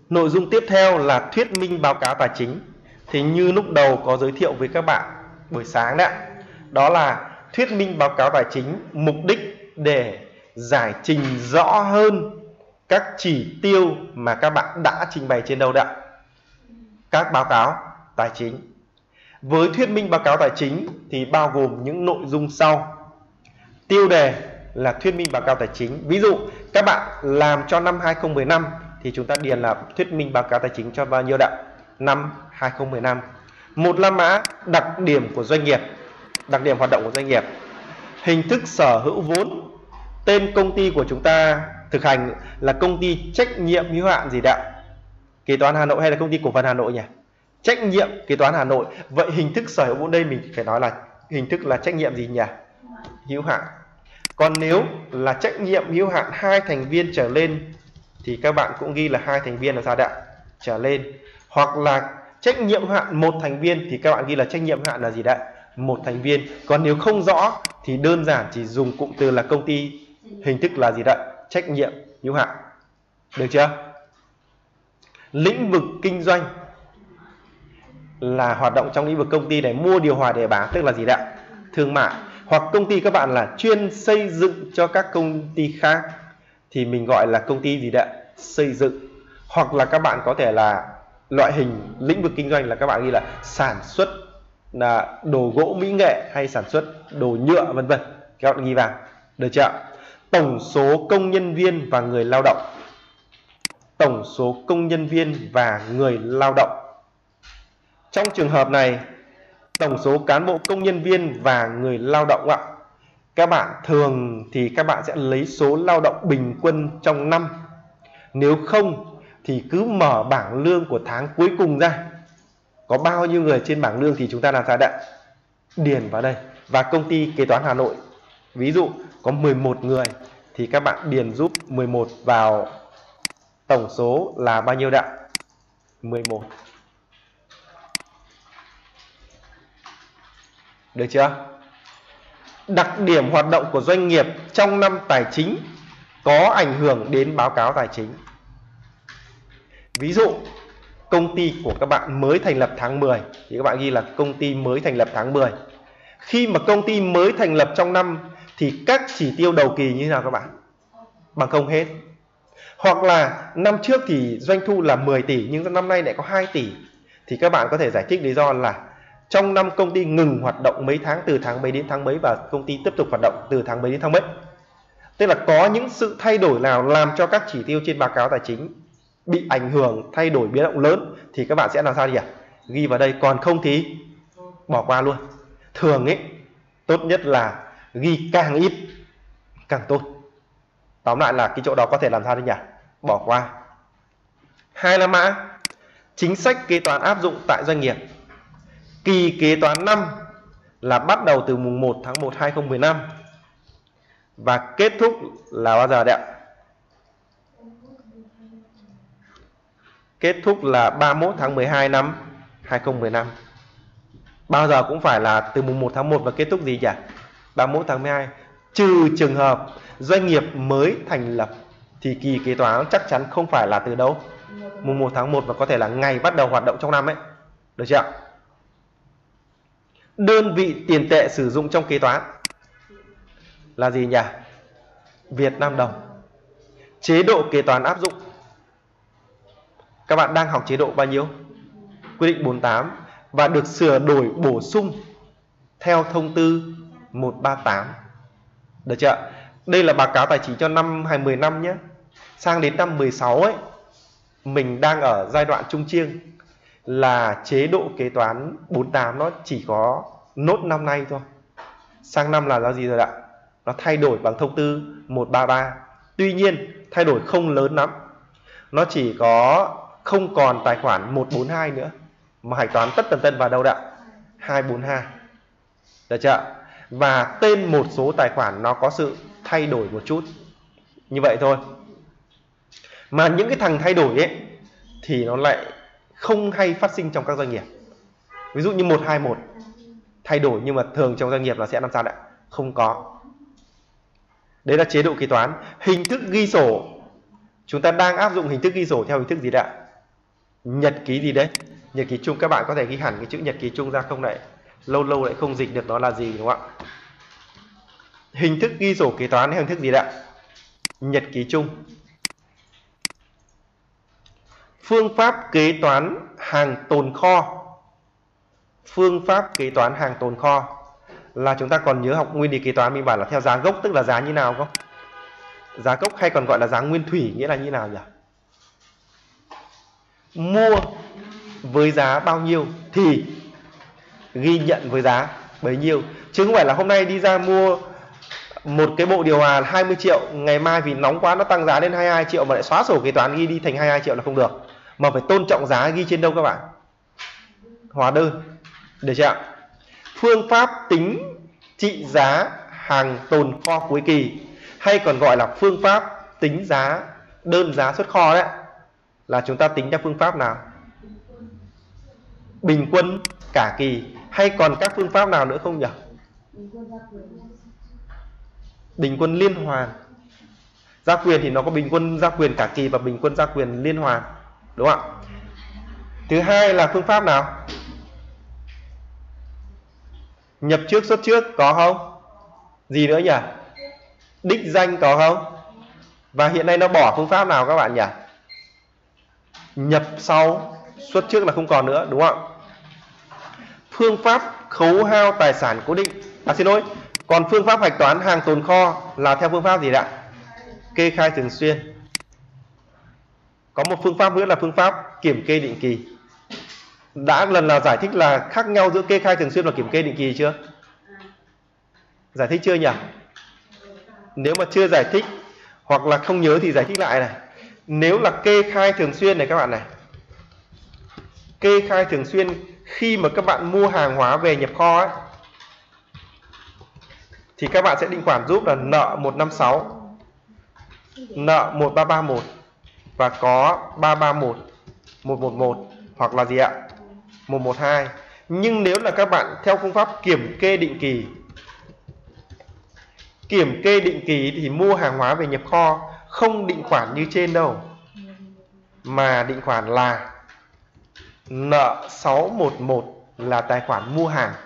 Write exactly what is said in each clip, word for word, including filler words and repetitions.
Nội dung tiếp theo là thuyết minh báo cáo tài chính. Thì như lúc đầu có giới thiệu với các bạn buổi sáng đấy, đó là thuyết minh báo cáo tài chính mục đích để giải trình rõ hơn các chỉ tiêu mà các bạn đã trình bày trên đâu đấy, các báo cáo tài chính. Với thuyết minh báo cáo tài chính thì bao gồm những nội dung sau. Tiêu đề là thuyết minh báo cáo tài chính. Ví dụ các bạn làm cho năm hai không một năm thì chúng ta điền là thuyết minh báo cáo tài chính cho bao nhiêu đặng? Năm hai không một năm. Một la mã đặc điểm của doanh nghiệp, đặc điểm hoạt động của doanh nghiệp, hình thức sở hữu vốn, tên công ty của chúng ta thực hành là công ty trách nhiệm hữu hạn gì đặng? Kế toán Hà Nội hay là công ty cổ phần Hà Nội nhỉ? Trách nhiệm kế toán Hà Nội. Vậy hình thức sở hữu vốn đây mình phải nói là hình thức là trách nhiệm gì nhỉ? Hữu hạn. Còn nếu là trách nhiệm hữu hạn hai thành viên trở lên thì các bạn cũng ghi là hai thành viên là sao đạ? Trở lên. Hoặc là trách nhiệm hữu hạn một thành viên thì các bạn ghi là trách nhiệm hữu hạn là gì đạ? Một thành viên. Còn nếu không rõ thì đơn giản chỉ dùng cụm từ là công ty, hình thức là gì đạ? Trách nhiệm hữu hạn. Được chưa? Lĩnh vực kinh doanh là hoạt động trong lĩnh vực công ty này, mua điều hòa để bán, tức là gì đạ? Thương mại. Hoặc công ty các bạn là chuyên xây dựng cho các công ty khác thì mình gọi là công ty gì đạ? Xây dựng. Hoặc là các bạn có thể là loại hình lĩnh vực kinh doanh là các bạn ghi là sản xuất là đồ gỗ mỹ nghệ hay sản xuất đồ nhựa vân vân. Các bạn ghi vào. Được chưa? Tổng số công nhân viên và người lao động. Tổng số công nhân viên và người lao động. Trong trường hợp này, tổng số cán bộ công nhân viên và người lao động ạ, các bạn thường thì các bạn sẽ lấy số lao động bình quân trong năm. Nếu không thì cứ mở bảng lương của tháng cuối cùng ra, có bao nhiêu người trên bảng lương thì chúng ta làm sao ạ? Điền vào đây. Và công ty kế toán Hà Nội ví dụ có mười một người thì các bạn điền giúp mười một vào tổng số là bao nhiêu ạ? mười một. Được chưa? Đặc điểm hoạt động của doanh nghiệp trong năm tài chính có ảnh hưởng đến báo cáo tài chính. Ví dụ công ty của các bạn mới thành lập tháng mười thì các bạn ghi là công ty mới thành lập tháng mười. Khi mà công ty mới thành lập trong năm thì các chỉ tiêu đầu kỳ như thế nào các bạn? Bằng không hết. Hoặc là năm trước thì doanh thu là mười tỷ nhưng năm nay lại có hai tỷ thì các bạn có thể giải thích lý do là trong năm công ty ngừng hoạt động mấy tháng, từ tháng mấy đến tháng mấy, và công ty tiếp tục hoạt động từ tháng mấy đến tháng mấy. Tức là có những sự thay đổi nào làm cho các chỉ tiêu trên báo cáo tài chính bị ảnh hưởng, thay đổi biến động lớn thì các bạn sẽ làm sao nhỉ? Ghi vào đây. Còn không thì bỏ qua luôn. Thường ấy, tốt nhất là ghi càng ít càng tốt. Tóm lại là cái chỗ đó có thể làm sao đấy nhỉ? Bỏ qua. Hai là mã chính sách kế toán áp dụng tại doanh nghiệp. Kỳ kế toán năm là bắt đầu từ mùng một tháng một năm hai không một năm và kết thúc là bao giờ đấy ạ? Kết thúc là ba mươi mốt tháng mười hai năm hai không một năm. Bao giờ cũng phải là từ mùng một tháng một và kết thúc gì nhỉ? ba mươi mốt tháng mười hai. Trừ trường hợp doanh nghiệp mới thành lập thì kỳ kế toán chắc chắn không phải là từ đâu? Mùng một tháng một và có thể là ngày bắt đầu hoạt động trong năm ấy. Được chưa ạ? Đơn vị tiền tệ sử dụng trong kế toán là gì nhỉ? Việt Nam đồng. Chế độ kế toán áp dụng. Các bạn đang học chế độ bao nhiêu? Quy định bốn mươi tám và được sửa đổi bổ sung theo thông tư một trăm ba mươi tám. Được chưa? Đây là báo cáo tài chính cho năm hai mươi năm nhé. Sang đến năm mười sáu ấy, mình đang ở giai đoạn trung chiêng là chế độ kế toán bốn mươi tám nó chỉ có nốt năm nay thôi. Sang năm là gì rồi ạ? Nó thay đổi bằng thông tư một trăm ba mươi ba. Tuy nhiên thay đổi không lớn lắm. Nó chỉ có không còn tài khoản một trăm bốn mươi hai nữa mà hạch toán tất tần tật vào đâu ạ? hai trăm bốn mươi hai. Được chưa? Và tên một số tài khoản nó có sự thay đổi một chút. Như vậy thôi. Mà những cái thằng thay đổi ấy thì nó lại không hay phát sinh trong các doanh nghiệp. Ví dụ như một hai một thay đổi nhưng mà thường trong doanh nghiệp là sẽ làm sao ạ? Không có. Đấy là chế độ kế toán. Hình thức ghi sổ. Chúng ta đang áp dụng hình thức ghi sổ theo hình thức gì ạ? Nhật ký gì đấy? Nhật ký chung, các bạn có thể ghi hẳn cái chữ nhật ký chung ra không này? Lâu lâu lại không dịch được nó là gì đúng không ạ? Hình thức ghi sổ kế toán hay hình thức gì đấy? Nhật ký chung. Phương pháp kế toán hàng tồn kho. Phương pháp kế toán hàng tồn kho là chúng ta còn nhớ học nguyên lý kế toán mình bảo là theo giá gốc, tức là giá như nào không? Giá gốc hay còn gọi là giá nguyên thủy nghĩa là như nào nhỉ? Mua với giá bao nhiêu thì ghi nhận với giá bấy nhiêu, chứ không phải là hôm nay đi ra mua một cái bộ điều hòa hai mươi triệu, ngày mai vì nóng quá nó tăng giá lên hai mươi hai triệu mà lại xóa sổ kế toán ghi đi thành hai mươi hai triệu là không được, mà phải tôn trọng giá. Ghi trên đâu các bạn? Hóa đơn, được chưa ạ? Phương pháp tính trị giá hàng tồn kho cuối kỳ hay còn gọi là phương pháp tính giá đơn giá xuất kho đấy, là chúng ta tính theo phương pháp nào? Bình quân cả kỳ hay còn các phương pháp nào nữa không nhỉ? Bình quân liên hoàn. Gia quyền thì nó có bình quân gia quyền cả kỳ và bình quân gia quyền liên hoàn, đúng không ạ? Thứ hai là phương pháp nào? Nhập trước xuất trước có không? Gì nữa nhỉ? Đích danh có không? Và hiện nay nó bỏ phương pháp nào các bạn nhỉ? Nhập sau xuất trước là không còn nữa, đúng không ạ? Phương pháp khấu hao tài sản cố định. À xin lỗi. Còn phương pháp hạch toán hàng tồn kho là theo phương pháp gì ạ? Kê khai thường xuyên. Có một phương pháp nữa là phương pháp kiểm kê định kỳ. Đã lần nào giải thích là khác nhau giữa kê khai thường xuyên và kiểm kê định kỳ chưa? Giải thích chưa nhỉ? Nếu mà chưa giải thích hoặc là không nhớ thì giải thích lại này. Nếu là kê khai thường xuyên này các bạn này, kê khai thường xuyên khi mà các bạn mua hàng hóa về nhập kho ấy, thì các bạn sẽ định khoản giúp là nợ một trăm năm mươi sáu, nợ một nghìn ba trăm ba mươi mốt và có ba trăm ba mươi mốt, một trăm mười một hoặc là gì ạ? một trăm mười hai. Nhưng nếu là các bạn theo phương pháp kiểm kê định kỳ, kiểm kê định kỳ thì mua hàng hóa về nhập kho không định khoản như trên đâu, mà định khoản là nợ sáu trăm mười một là tài khoản mua hàng,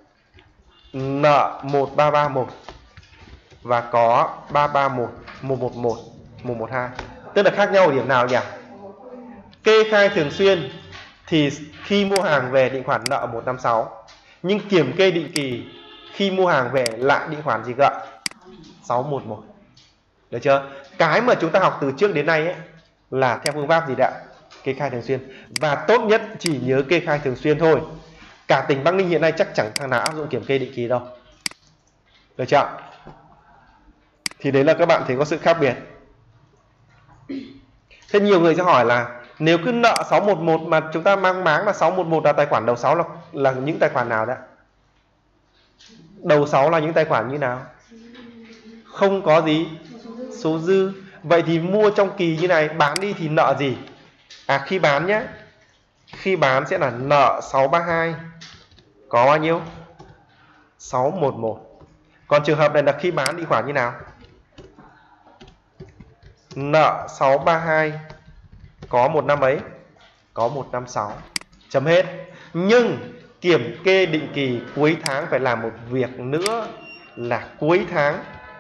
nợ một nghìn ba trăm ba mươi mốt và có ba trăm ba mươi mốt, một trăm mười một, một trăm mười hai. Tức là khác nhau ở điểm nào nhỉ? Kê khai thường xuyên thì khi mua hàng về định khoản nợ một trăm năm mươi sáu, nhưng kiểm kê định kỳ khi mua hàng về lại định khoản gì cơ ạ? sáu trăm mười một. Được chưa? Cái mà chúng ta học từ trước đến nay ấy là theo phương pháp gì ạ? Kê khai thường xuyên. Và tốt nhất chỉ nhớ kê khai thường xuyên thôi. Cả tỉnh Bắc Ninh hiện nay chắc chẳng thằng nào áp dụng kiểm kê định kỳ đâu. Được chưa? Thì đấy là các bạn thấy có sự khác biệt. Thế nhiều người sẽ hỏi là nếu cứ nợ sáu trăm mười một mà chúng ta mang máng là sáu trăm mười một là tài khoản đầu sáu là, là những tài khoản nào đấy? Đầu sáu là những tài khoản như nào? Không có gì? Số dư. Vậy thì mua trong kỳ như này bán đi thì nợ gì? À khi bán nhé. Khi bán sẽ là nợ sáu trăm ba mươi hai. Có bao nhiêu? sáu trăm mười một. Còn trường hợp này là khi bán định khoản như nào? Nợ sáu trăm ba mươi hai có một năm ấy? Có một trăm năm mươi sáu. Chấm hết. Nhưng kiểm kê định kỳ cuối tháng phải làm một việc nữa là cuối tháng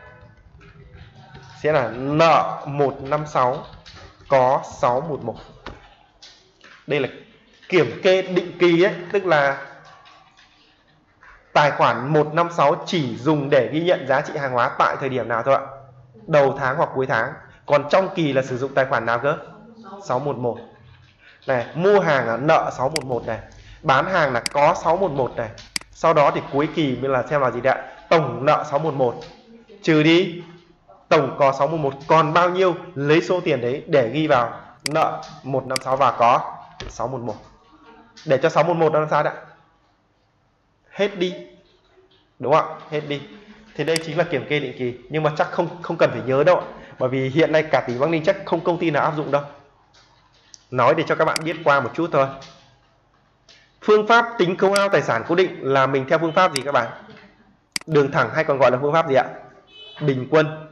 sẽ là nợ một trăm năm mươi sáu có sáu trăm mười một. Đây là kiểm kê định kỳ ấy, tức là tài khoản một trăm năm mươi sáu chỉ dùng để ghi nhận giá trị hàng hóa tại thời điểm nào thôi ạ? Đầu tháng hoặc cuối tháng. Còn trong kỳ là sử dụng tài khoản nào cơ? sáu trăm mười một. Này, mua hàng là nợ sáu trăm mười một này, bán hàng là có sáu trăm mười một này. Sau đó thì cuối kỳ mới là xem là gì đấy ạ? Tổng nợ sáu trăm mười một trừ đi tổng có sáu trăm mười một còn bao nhiêu, lấy số tiền đấy để ghi vào nợ một trăm năm mươi sáu và có sáu trăm mười một. Để cho sáu trăm mười một nó làm sao đấy? Hết đi. Đúng không ạ? Hết đi. Thì đây chính là kiểm kê định kỳ, nhưng mà chắc không không cần phải nhớ đâu, bởi vì hiện nay cả tỉnh Bắc Ninh chắc không công ty nào áp dụng đâu. Nói để cho các bạn biết qua một chút thôi. Phương pháp tính khấu hao tài sản cố định là mình theo phương pháp gì các bạn? Đường thẳng hay còn gọi là phương pháp gì ạ? Bình quân.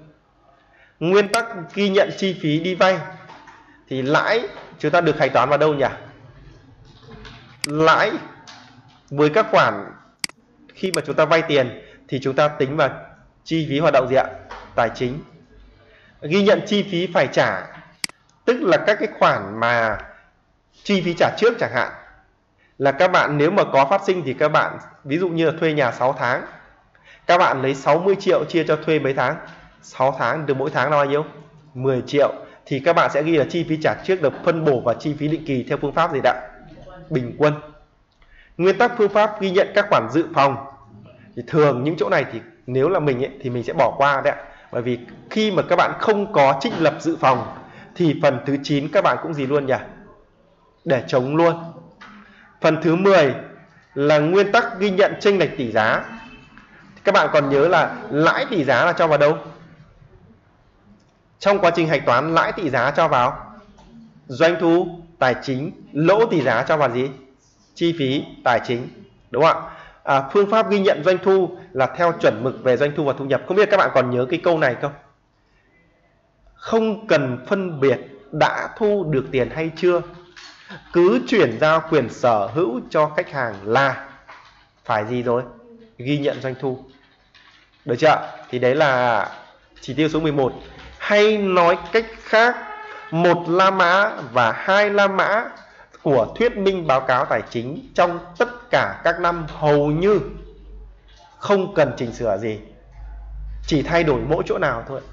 Nguyên tắc ghi nhận chi phí đi vay thì lãi chúng ta được hạch toán vào đâu nhỉ? lãi với các khoản khi mà chúng ta vay tiền thì chúng ta tính vào chi phí hoạt động gì ạ? Tài chính. Ghi nhận chi phí phải trả, tức là các cái khoản mà chi phí trả trước chẳng hạn, là các bạn nếu mà có phát sinh thì các bạn ví dụ như là thuê nhà sáu tháng, các bạn lấy sáu mươi triệu chia cho thuê mấy tháng? sáu tháng, được mỗi tháng là bao nhiêu? mười triệu. Thì các bạn sẽ ghi là chi phí trả trước được phân bổ vào chi phí định kỳ theo phương pháp gì ạ? Bình quân. Nguyên tắc phương pháp ghi nhận các khoản dự phòng. Thì thường những chỗ này thì nếu là mình ấy, thì mình sẽ bỏ qua đấy ạ. Bởi vì khi mà các bạn không có trích lập dự phòng thì phần thứ chín các bạn cũng gì luôn nhỉ? Để chống luôn. Phần thứ mười là nguyên tắc ghi nhận chênh lệch tỷ giá. Các bạn còn nhớ là lãi tỷ giá là cho vào đâu? Trong quá trình hạch toán, lãi tỷ giá cho vào doanh thu tài chính, lỗ tỷ giá cho vào gì? Chi phí tài chính, đúng không ạ? À, phương pháp ghi nhận doanh thu là theo chuẩn mực về doanh thu và thu nhập. Không biết các bạn còn nhớ cái câu này không? Không cần phân biệt đã thu được tiền hay chưa, cứ chuyển giao quyền sở hữu cho khách hàng là phải gì rồi? Ghi nhận doanh thu. Được chưa? Thì đấy là chỉ tiêu số mười một. Hay nói cách khác, một la mã và hai la mã của thuyết minh báo cáo tài chính trong tất cả các năm hầu như không cần chỉnh sửa gì, chỉ thay đổi mỗi chỗ nào thôi.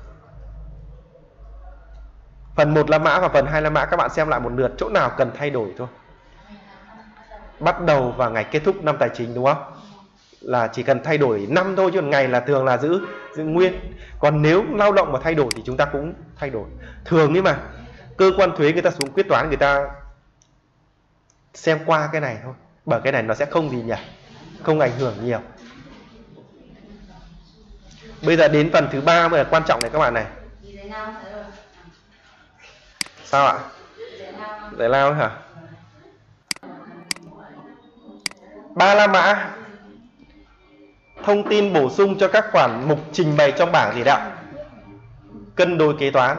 Phần một la mã và phần hai la mã các bạn xem lại một lượt, chỗ nào cần thay đổi thôi. Bắt đầu và ngày kết thúc năm tài chính, đúng không? Là chỉ cần thay đổi năm thôi, chứ ngày là thường là giữ giữ nguyên. Còn nếu lao động mà thay đổi thì chúng ta cũng thay đổi. Thường ấy mà cơ quan thuế người ta xuống quyết toán, người ta xem qua cái này thôi, bởi cái này nó sẽ không gì nhỉ, không ảnh hưởng nhiều. Bây giờ đến phần thứ ba mới là quan trọng này các bạn này. Sao ạ? Giải lao hả? Ba la mã. Thông tin bổ sung cho các khoản mục trình bày trong bảng gì đó? Cân đối kế toán.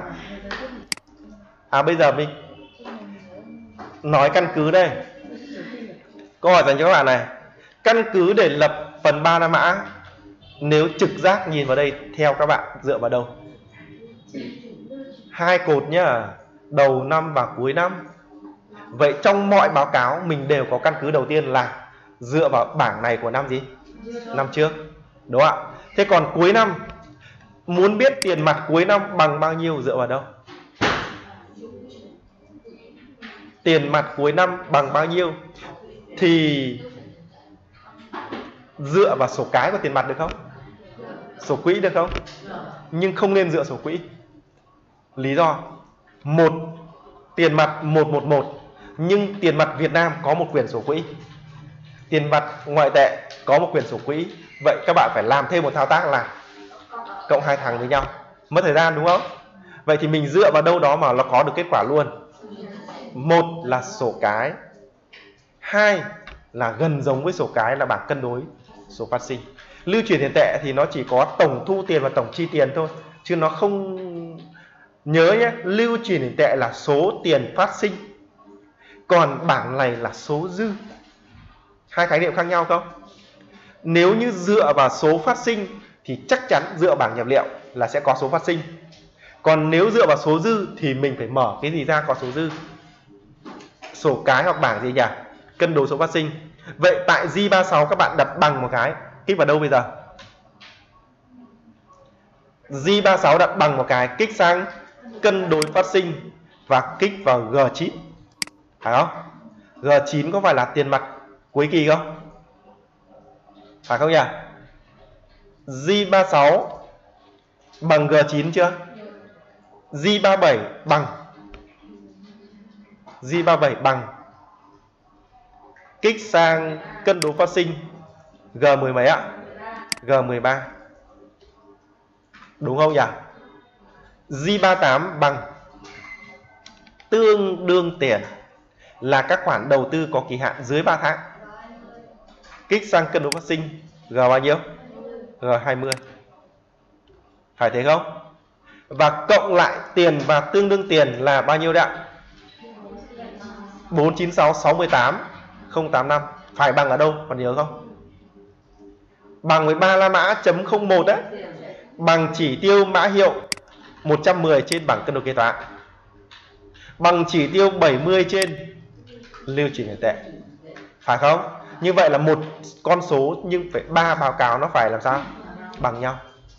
À bây giờ mình nói căn cứ đây. Câu hỏi dành cho các bạn này. Căn cứ để lập phần ba la mã, nếu trực giác nhìn vào đây, theo các bạn dựa vào đâu? Hai cột nhá, đầu năm và cuối năm. Vậy trong mọi báo cáo mình đều có căn cứ đầu tiên là dựa vào bảng này của năm gì? Năm trước. Đúng không ạ? Thế còn cuối năm, muốn biết tiền mặt cuối năm bằng bao nhiêu dựa vào đâu? Tiền mặt cuối năm bằng bao nhiêu thì dựa vào sổ cái của tiền mặt được không? Sổ quỹ được không? Nhưng không nên dựa sổ quỹ. Lý do: một, tiền mặt một một một, nhưng tiền mặt Việt Nam có một quyển sổ quỹ, tiền mặt ngoại tệ có một quyển sổ quỹ. Vậy các bạn phải làm thêm một thao tác là cộng hai thằng với nhau, mất thời gian đúng không? Vậy thì mình dựa vào đâu đó mà nó có được kết quả luôn. Một là sổ cái, hai là gần giống với sổ cái là bảng cân đối số phát sinh. Lưu chuyển tiền tệ thì nó chỉ có tổng thu tiền và tổng chi tiền thôi, chứ nó không, nhớ nhé, lưu chuyển tiền tệ là số tiền phát sinh, còn bảng này là số dư. Hai khái niệm khác nhau không? Nếu như dựa vào số phát sinh thì chắc chắn dựa bảng nhập liệu là sẽ có số phát sinh. Còn nếu dựa vào số dư thì mình phải mở cái gì ra có số dư? Sổ cái hoặc bảng gì nhỉ? Cân đối số phát sinh. Vậy tại G ba mươi sáu các bạn đặt bằng một cái, kích vào đâu bây giờ? G ba mươi sáu đặt bằng một cái, kích sang cân đối phát sinh và kích vào G chín. Phải không? G chín có phải là tiền mặt cuối kỳ không? Phải không nhỉ? G ba mươi sáu bằng G chín chưa? G ba mươi bảy bằng G ba mươi bảy bằng kích sang cân đối phát sinh G mười mấy ạ? G mười ba. Đúng không nhỉ? G ba mươi tám bằng tương đương tiền là các khoản đầu tư có kỳ hạn dưới ba tháng. Kích sang cân đối phát sinh G bao nhiêu? G hai mươi. Phải thế không? Và cộng lại tiền và tương đương tiền là bao nhiêu đấy ạ? bốn trăm chín mươi sáu, sáu mươi tám không tám năm. Phải bằng ở đâu? Còn nhớ không? Bằng với ba la mã chấm không một đấy. Bằng chỉ tiêu mã hiệu một trăm mười trên bảng cân đối kế toán. Bằng chỉ tiêu bảy mươi trên lưu chuyển tiền tệ. Phải không? Như vậy là một con số nhưng phải ba báo cáo nó phải làm sao? Bằng nhau.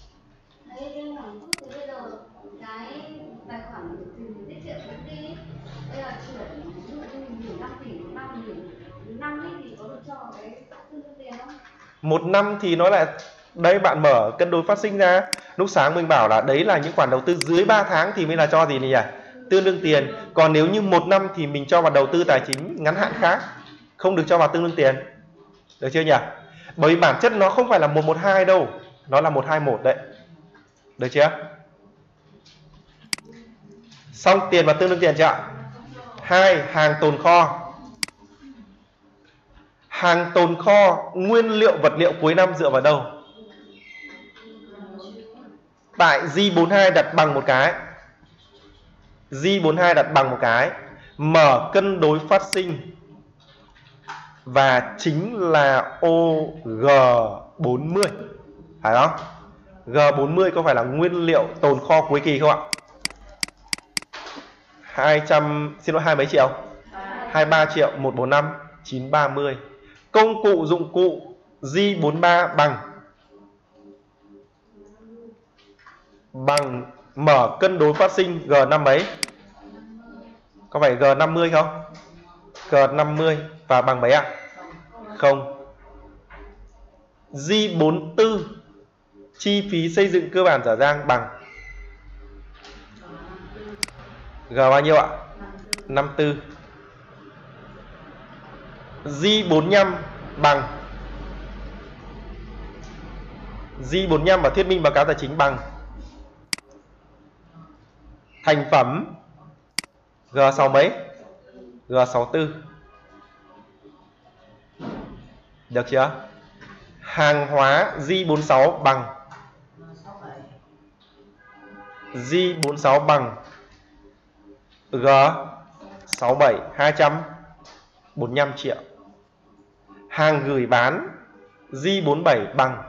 Một năm thì nó là đây, bạn mở cân đối phát sinh ra. Lúc sáng mình bảo là đấy là những khoản đầu tư dưới ba tháng thì mới là cho gì nhỉ? Tương đương tiền. Còn nếu như một năm thì mình cho vào đầu tư tài chính ngắn hạn khác, không được cho vào tương đương tiền. Được chưa nhỉ? Bởi vì bản chất nó không phải là một một hai đâu, nó là một hai một đấy. Được chưa? Xong tiền và tương đương tiền chưa ạ? Hai, hàng tồn kho. Hàng tồn kho, nguyên liệu vật liệu cuối năm dựa vào đâu? Tại J bốn mươi hai đặt bằng một cái. J bốn mươi hai đặt bằng một cái. Mở cân đối phát sinh. Và chính là ô G bốn mươi. Phải không? G bốn mươi có phải là nguyên liệu tồn kho cuối kỳ không ạ? hai trăm, xin lỗi, hai mấy triệu? hai mươi ba triệu, một trăm bốn mươi lăm, chín trăm ba mươi. Công cụ dụng cụ J bốn mươi ba bằng bằng mở cân đối phát sinh G năm mấy? Có phải G năm mươi không? G năm mươi và bằng mấy ạ? Không. J bốn mươi tư chi phí xây dựng cơ bản dở dang bằng G bao nhiêu ạ? năm mươi tư. J bốn mươi lăm bằng J bốn mươi lăm và thuyết minh báo cáo tài chính bằng thành phẩm G sáu mấy? G sáu mươi tư. Được chưa? Hàng hóa J bốn mươi sáu bằng J bốn mươi sáu bằng G sáu mươi bảy, hai trăm bốn mươi lăm triệu. Hàng gửi bán J bốn mươi bảy bằng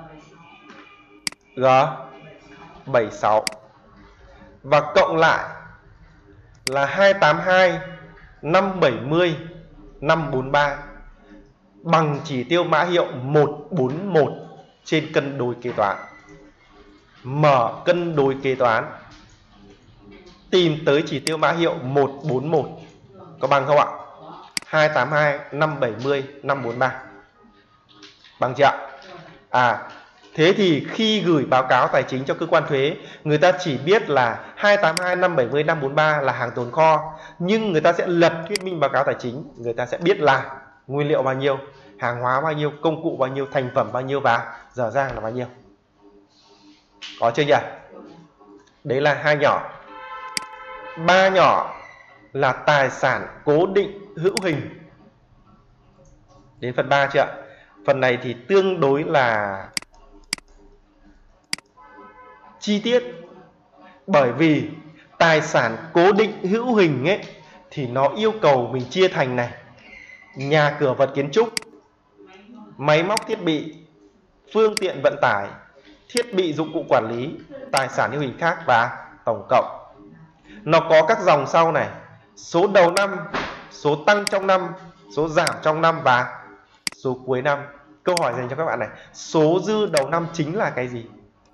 G bảy mươi sáu. Và cộng lại là hai trăm tám mươi hai, năm trăm bảy mươi, năm trăm bốn mươi ba bằng chỉ tiêu mã hiệu một trăm bốn mươi mốt trên cân đối kế toán. Mở cân đối kế toán, tìm tới chỉ tiêu mã hiệu một trăm bốn mươi mốt. Có bằng không ạ? hai trăm tám mươi hai, năm trăm bảy mươi, năm trăm bốn mươi ba. Bằng chưa ạ? À, thế thì khi gửi báo cáo tài chính cho cơ quan thuế, người ta chỉ biết là hai trăm tám mươi hai, năm trăm bảy mươi, năm trăm bốn mươi ba là hàng tồn kho. Nhưng người ta sẽ lật thuyết minh báo cáo tài chính. Người ta sẽ biết là nguyên liệu bao nhiêu, hàng hóa bao nhiêu, công cụ bao nhiêu, thành phẩm bao nhiêu và dở dang là bao nhiêu. Có chưa nhỉ? Đấy là hai nhỏ. Ba nhỏ là tài sản cố định hữu hình. Đến phần ba chưa ạ? Phần này thì tương đối là chi tiết. Bởi vì tài sản cố định hữu hình ấy thì nó yêu cầu mình chia thành này: nhà cửa vật kiến trúc, máy móc thiết bị, phương tiện vận tải, thiết bị dụng cụ quản lý, tài sản hữu hình khác và tổng cộng. Nó có các dòng sau này: số đầu năm, số tăng trong năm, số giảm trong năm và số cuối năm. Câu hỏi dành cho các bạn này: số dư đầu năm chính là cái gì?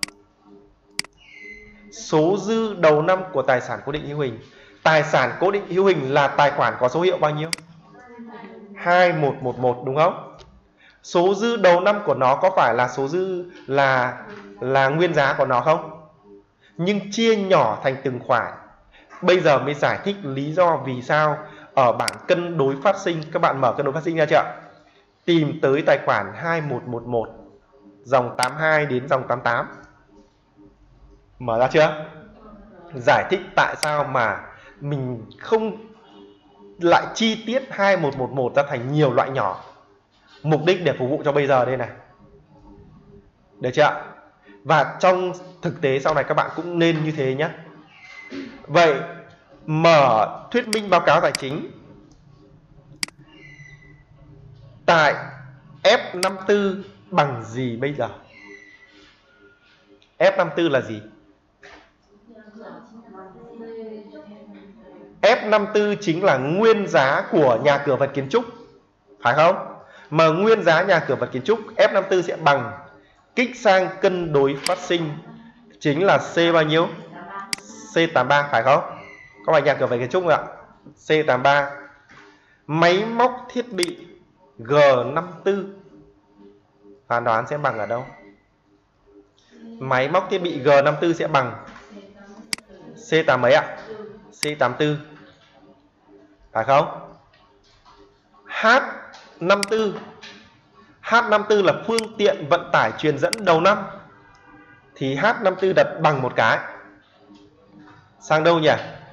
Số dư đầu năm của tài sản cố định hữu hình. Tài sản cố định hữu hình là tài khoản có số hiệu bao nhiêu? hai một một một, đúng không? Số dư đầu năm của nó có phải là số dư là là nguyên giá của nó không? Nhưng chia nhỏ thành từng khoản. Bây giờ mới giải thích lý do vì sao ở bảng cân đối phát sinh, các bạn mở cân đối phát sinh ra chưa? Tìm tới tài khoản hai một một một, dòng tám mươi hai đến dòng tám mươi tám. Mở ra chưa? Giải thích tại sao mà mình không lại chi tiết hai một một một ra thành nhiều loại nhỏ. Mục đích để phục vụ cho bây giờ đây này. Được chưa? Và trong thực tế sau này các bạn cũng nên như thế nhé. Vậy mở thuyết minh báo cáo tài chính Tại F năm mươi tư bằng gì bây giờ? F năm mươi tư là gì? F năm mươi tư chính là nguyên giá của nhà cửa vật kiến trúc, phải không? Mà nguyên giá nhà cửa vật kiến trúc F năm mươi tư sẽ bằng kích sang cân đối phát sinh, chính là C bao nhiêu? C tám mươi ba, phải không? Có phải nhà cửa vật kiến trúc không ạ? C tám mươi ba. Máy móc thiết bị G năm mươi tư phán đoán sẽ bằng ở đâu? Máy móc thiết bị G năm mươi tư sẽ bằng C tám mấy ạ? C tám mươi tư, phải không? H năm mươi tư, H năm mươi tư là phương tiện vận tải truyền dẫn đầu năm, thì H năm mươi tư đặt bằng một cái sang đâu nhỉ?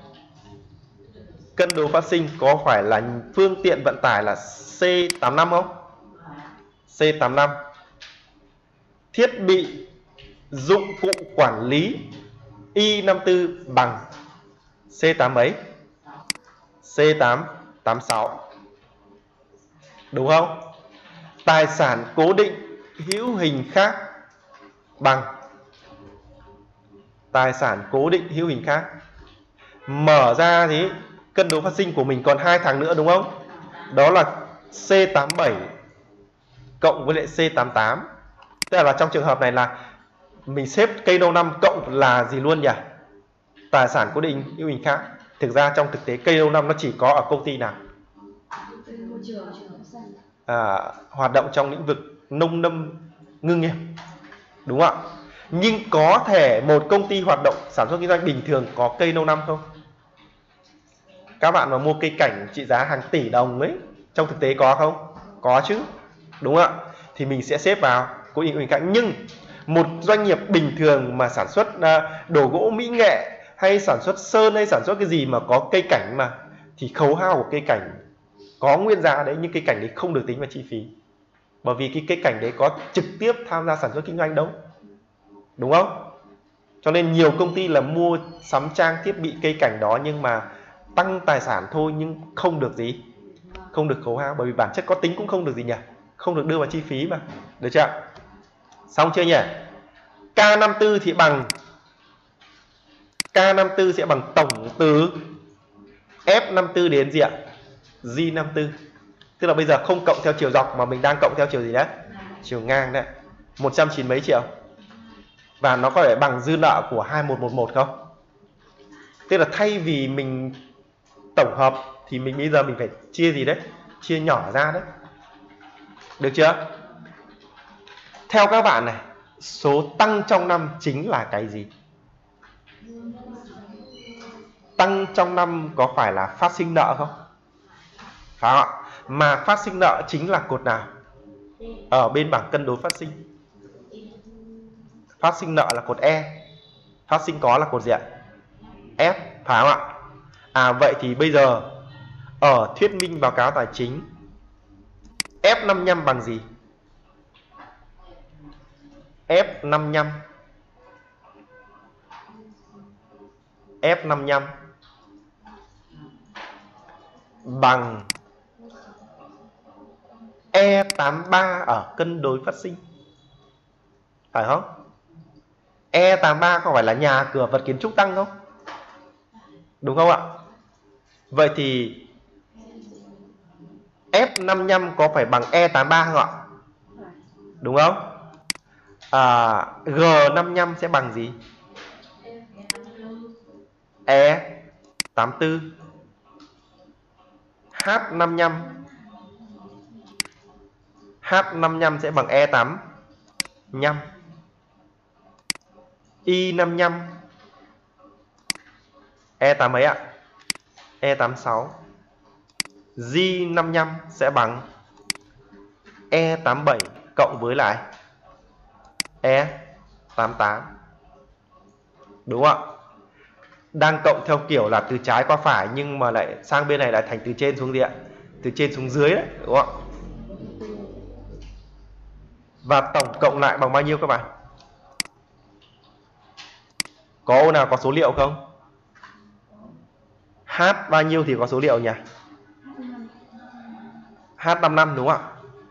Cân đối phát sinh có phải là phương tiện vận tải là C tám mươi lăm không? C tám mươi lăm. Thiết bị dụng cụ quản lý Y năm mươi tư bằng C tám mấy? C tám tám mươi sáu. Đúng không? Tài sản cố định hữu hình khác bằng tài sản cố định hữu hình khác. Mở ra thì cân đối phát sinh của mình còn hai thằng nữa đúng không? Đó là C tám mươi bảy cộng với lại C tám mươi tám. Tức là trong trường hợp này là mình xếp cây lâu năm cộng là gì luôn nhỉ? Tài sản cố định hữu hình khác. Thực ra trong thực tế cây lâu năm nó chỉ có ở công ty nào? À, hoạt động trong lĩnh vực nông lâm ngư nghiệp, đúng không ạ? Nhưng có thể một công ty hoạt động sản xuất kinh doanh bình thường có cây lâu năm không? Các bạn mà mua cây cảnh trị giá hàng tỷ đồng ấy, trong thực tế có không? Có chứ, đúng không ạ? Thì mình sẽ xếp vào cố định hữu hình khác. Nhưng một doanh nghiệp bình thường mà sản xuất đồ gỗ mỹ nghệ hay sản xuất sơn hay sản xuất cái gì mà có cây cảnh mà, thì khấu hao của cây cảnh có nguyên giá đấy, nhưng cây cảnh đấy không được tính vào chi phí, bởi vì cái cây cảnh đấy có trực tiếp tham gia sản xuất kinh doanh đâu, đúng không? Cho nên nhiều công ty là mua sắm trang thiết bị cây cảnh đó nhưng mà tăng tài sản thôi, nhưng không được gì, không được khấu hao, bởi vì bản chất có tính cũng không được gì nhỉ, không được đưa vào chi phí mà, được chưa? Xong chưa nhỉ? K năm mươi tư thì bằng K năm mươi tư sẽ bằng tổng từ F năm mươi tư đến gì ạ? G năm mươi tư. Tức là bây giờ không cộng theo chiều dọc mà mình đang cộng theo chiều gì đấy? Chiều ngang đấy. một trăm chín mươi mấy triệu. Và nó có thể bằng dư nợ của hai một một một không? Tức là thay vì mình tổng hợp thì mình bây giờ mình phải chia gì đấy? Chia nhỏ ra đấy. Được chưa? Theo các bạn này, số tăng trong năm chính là cái gì? Tăng trong năm có phải là phát sinh nợ không? Phải không ạ? Mà phát sinh nợ chính là cột nào? Ở bên bảng cân đối phát sinh. Phát sinh nợ là cột E. Phát sinh có là cột gì ạ? F, phải không ạ? À vậy thì bây giờ ở thuyết minh báo cáo tài chính, F năm mươi lăm bằng gì? F năm mươi lăm F năm mươi lăm bằng E tám mươi ba ở cân đối phát sinh, phải không? E tám mươi ba có phải là nhà cửa vật kiến trúc tăng không? Đúng không ạ? Vậy thì F năm mươi lăm có phải bằng E tám mươi ba không ạ? Đúng không? À, G năm mươi lăm sẽ bằng gì? E tám mươi tư. H năm mươi lăm H năm mươi lăm sẽ bằng E tám mươi lăm. Y năm mươi lăm E tám mấy ạ? E tám mươi sáu. G năm mươi lăm sẽ bằng E tám mươi bảy cộng với lại E tám mươi tám. Đúng không ạ? Đang cộng theo kiểu là từ trái qua phải, nhưng mà lại sang bên này lại thành từ trên xuống gì ạ? Từ trên xuống dưới đấy, đúng không ạ? Và tổng cộng lại bằng bao nhiêu các bạn? Có ô nào có số liệu không? H bao nhiêu thì có số liệu nhỉ? H năm mươi lăm đúng không ạ?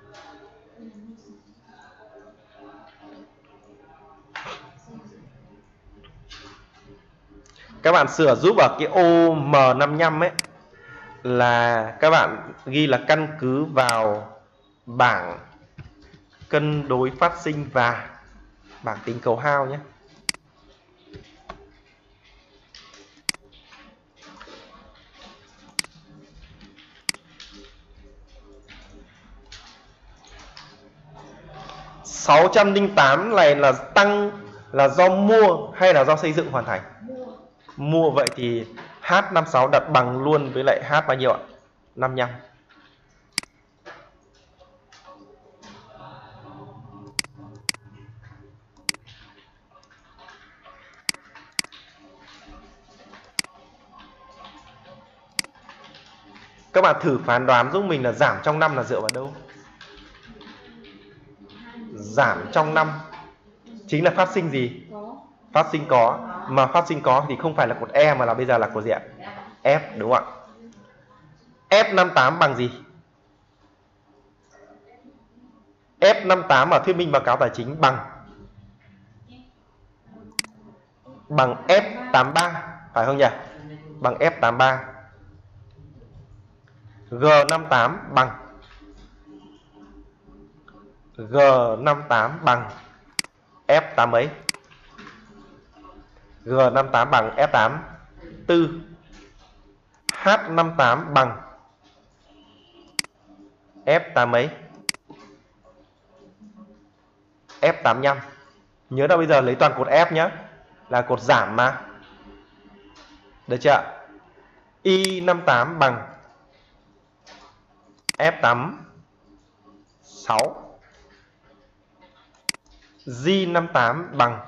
các bạn sửa giúp ở cái ô M năm mươi lăm ấy là các bạn ghi là căn cứ vào bảng cân đối phát sinh và bảng tính khấu hao nhé. sáu trăm lẻ tám này là tăng là do mua hay là do xây dựng hoàn thành? Mua. Mua, vậy thì H năm mươi sáu đặt bằng luôn với lại H bao nhiêu ạ? năm mươi lăm. Các bạn thử phán đoán giúp mình là giảm trong năm là dựa vào đâu? Giảm trong năm chính là phát sinh gì? Phát sinh có. Mà phát sinh có thì không phải là cột E mà là bây giờ là cột gì ạ? F, đúng không ạ? F năm mươi tám bằng gì? F năm mươi tám ở thuyết minh báo cáo tài chính bằng bằng F tám mươi ba, phải không nhỉ? Bằng F tám mươi ba. G năm mươi tám bằng G năm mươi tám bằng F tám mấy? G năm mươi tám bằng F tám mươi tư. H năm mươi tám bằng F tám mấy? F tám mươi lăm. Nhớ là bây giờ lấy toàn cột F nhé, là cột giảm mà. Được chưa? Y năm mươi tám bằng F tám mươi sáu. G năm mươi tám bằng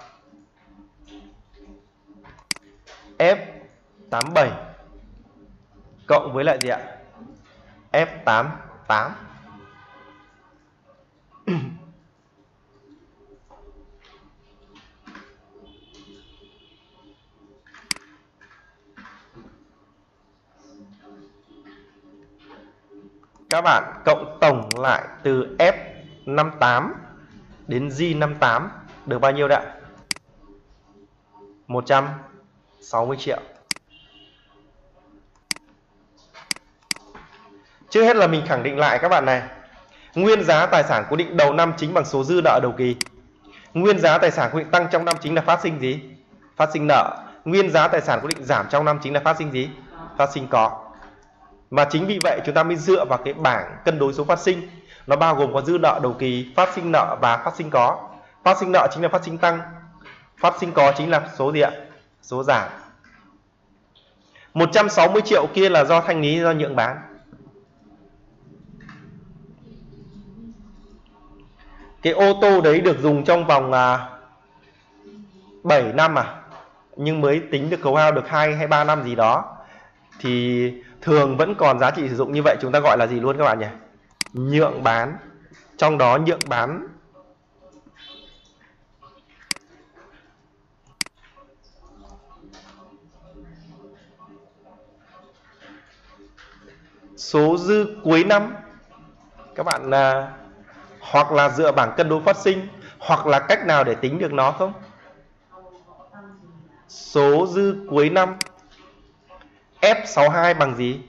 F tám mươi bảy cộng với lại gì ạ? F tám mươi tám. Các bạn cộng tổng lại từ F năm mươi tám đến G năm mươi tám được bao nhiêu ạ? một trăm sáu mươi triệu. Trước hết là mình khẳng định lại các bạn này. Nguyên giá tài sản cố định đầu năm chính bằng số dư nợ đầu kỳ. Nguyên giá tài sản cố định tăng trong năm chính là phát sinh gì? Phát sinh nợ. Nguyên giá tài sản cố định giảm trong năm chính là phát sinh gì? Phát sinh có. Mà chính vì vậy chúng ta mới dựa vào cái bảng cân đối số phát sinh. Nó bao gồm có dư nợ đầu kỳ, phát sinh nợ và phát sinh có. Phát sinh nợ chính là phát sinh tăng, phát sinh có chính là số gì ạ? Số giảm. một trăm sáu mươi triệu kia là do thanh lý, do nhượng bán. Cái ô tô đấy được dùng trong vòng à, bảy năm à, nhưng mới tính được khấu hao được hai hay ba năm gì đó, thì thường vẫn còn giá trị sử dụng như vậy, chúng ta gọi là gì luôn các bạn nhỉ? Nhượng bán. Trong đó nhượng bán số dư cuối năm các bạn à, hoặc là dựa bảng cân đối phát sinh, hoặc là cách nào để tính được nó không? Số dư cuối năm F sáu mươi hai bằng gì?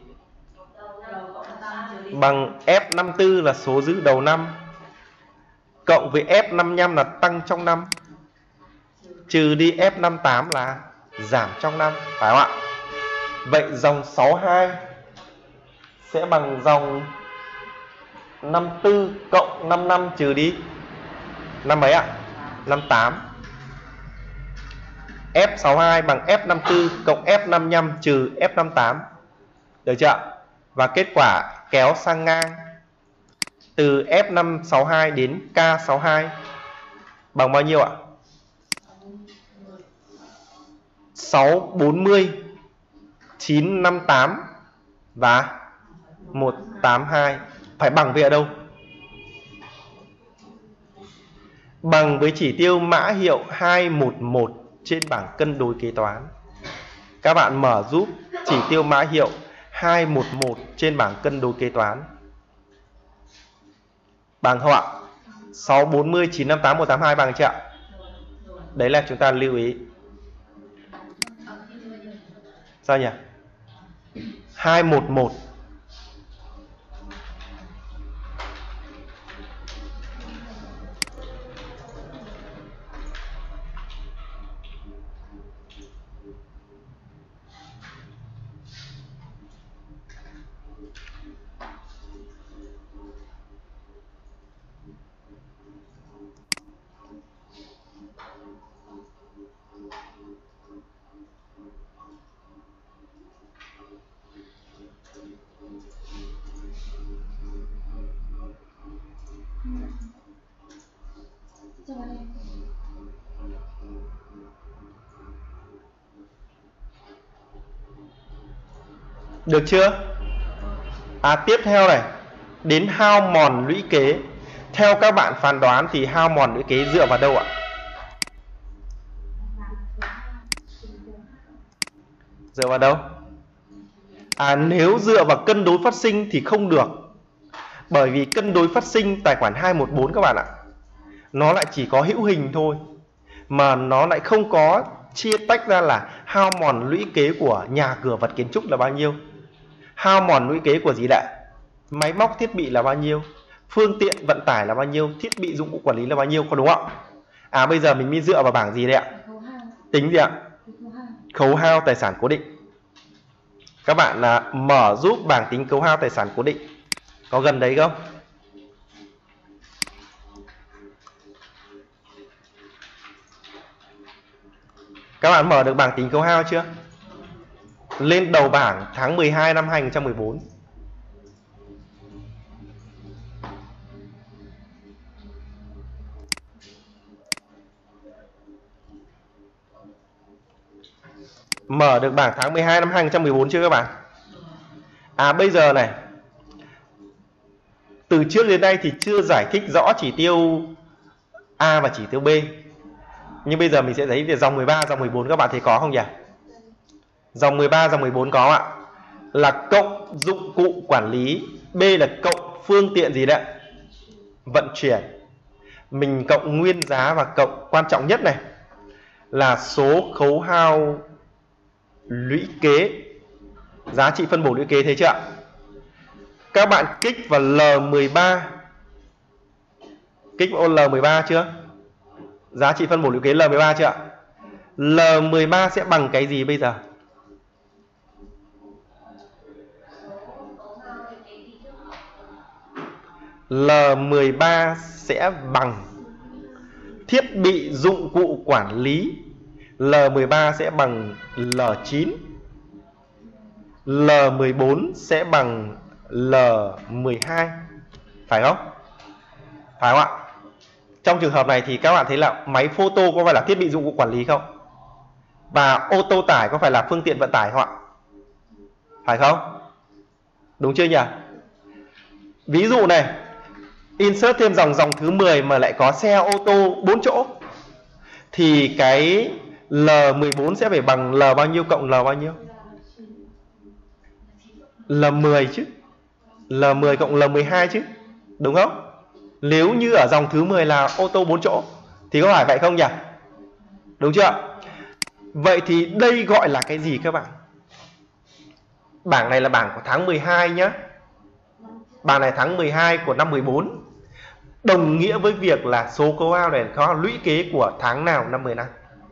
Bằng F năm mươi tư là số dư đầu năm, cộng với F năm mươi lăm là tăng trong năm, trừ đi F năm mươi tám là giảm trong năm, phải không ạ? Vậy dòng sáu mươi hai sẽ bằng dòng năm mươi tư cộng năm mươi lăm trừ đi năm mấy ạ? năm mươi tám. F sáu mươi hai bằng F năm mươi tư cộng F năm mươi lăm trừ F năm mươi tám. Được chưa? Và kết quả kéo sang ngang từ F năm sáu hai đến K sáu hai bằng bao nhiêu ạ? sáu bốn mươi, chín năm tám và một tám hai. Phải bằng với ở đâu? Bằng với chỉ tiêu mã hiệu hai một một trên bảng cân đối kế toán. Các bạn mở giúp chỉ tiêu mã hiệu hai một một trên bảng cân đối kế toán. Bằng không ạ? sáu bốn mươi, chín năm tám, một tám hai bằng chưa ạ? Đấy là chúng ta lưu ý. Sao nhỉ? hai một một. Được chưa? À, tiếp theo này, đến hao mòn lũy kế. Theo các bạn phán đoán thì hao mòn lũy kế dựa vào đâu ạ? Dựa vào đâu? À, nếu dựa vào cân đối phát sinh thì không được. Bởi vì cân đối phát sinh tài khoản hai một bốn các bạn ạ, nó lại chỉ có hữu hình thôi, mà nó lại không có chia tách ra là hao mòn lũy kế của nhà cửa vật kiến trúc là bao nhiêu, hao mòn lũy kế của gì đã, máy móc thiết bị là bao nhiêu, phương tiện vận tải là bao nhiêu, thiết bị dụng cụ quản lý là bao nhiêu, có đúng không? À, bây giờ mình mới dựa vào bảng gì đây ạ? Tính gì ạ? Khấu hao tài sản cố định. Các bạn là mở giúp bảng tính khấu hao tài sản cố định. Có gần đấy không? Các bạn mở được bảng tính khấu hao chưa? Lên đầu bảng tháng mười hai năm hai nghìn không trăm mười bốn. Mở được bảng tháng mười hai năm hai nghìn không trăm mười bốn chưa các bạn? À, bây giờ này, từ trước đến nay thì chưa giải thích rõ chỉ tiêu A và chỉ tiêu B. Nhưng bây giờ mình sẽ giải thích về dòng mười ba, dòng mười bốn, các bạn thấy có không nhỉ? Dòng mười ba, dòng mười bốn có ạ. Là cộng dụng cụ quản lý, B là cộng phương tiện gì đấy? Vận chuyển. Mình cộng nguyên giá và cộng quan trọng nhất này là số khấu hao lũy kế, giá trị phân bổ lũy kế, thấy chưa ạ? Các bạn kích vào L mười ba. Kích vào L mười ba chưa? Giá trị phân bổ lũy kế L mười ba chưa ạ? L mười ba sẽ bằng cái gì bây giờ? L mười ba sẽ bằng thiết bị dụng cụ quản lý. L mười ba sẽ bằng L chín. L mười bốn sẽ bằng L mười hai. Phải không? Phải không ạ? Trong trường hợp này thì các bạn thấy là máy photo có phải là thiết bị dụng cụ quản lý không? Và ô tô tải có phải là phương tiện vận tải không ạ? Phải không? Đúng chưa nhỉ? Ví dụ này, insert thêm dòng dòng thứ mười mà lại có xe ô tô bốn chỗ, thì cái L mười bốn sẽ phải bằng L bao nhiêu cộng L bao nhiêu? L mười chứ. L mười cộng L mười hai chứ. Đúng không? Nếu như ở dòng thứ mười là ô tô bốn chỗ thì có phải vậy không nhỉ? Đúng chưa? Vậy thì đây gọi là cái gì các bạn? Bảng này là bảng của tháng mười hai nhá. Bảng này tháng mười hai của năm mười bốn. Đồng nghĩa với việc là số khấu hao này có lũy kế của tháng nào năm mười năm?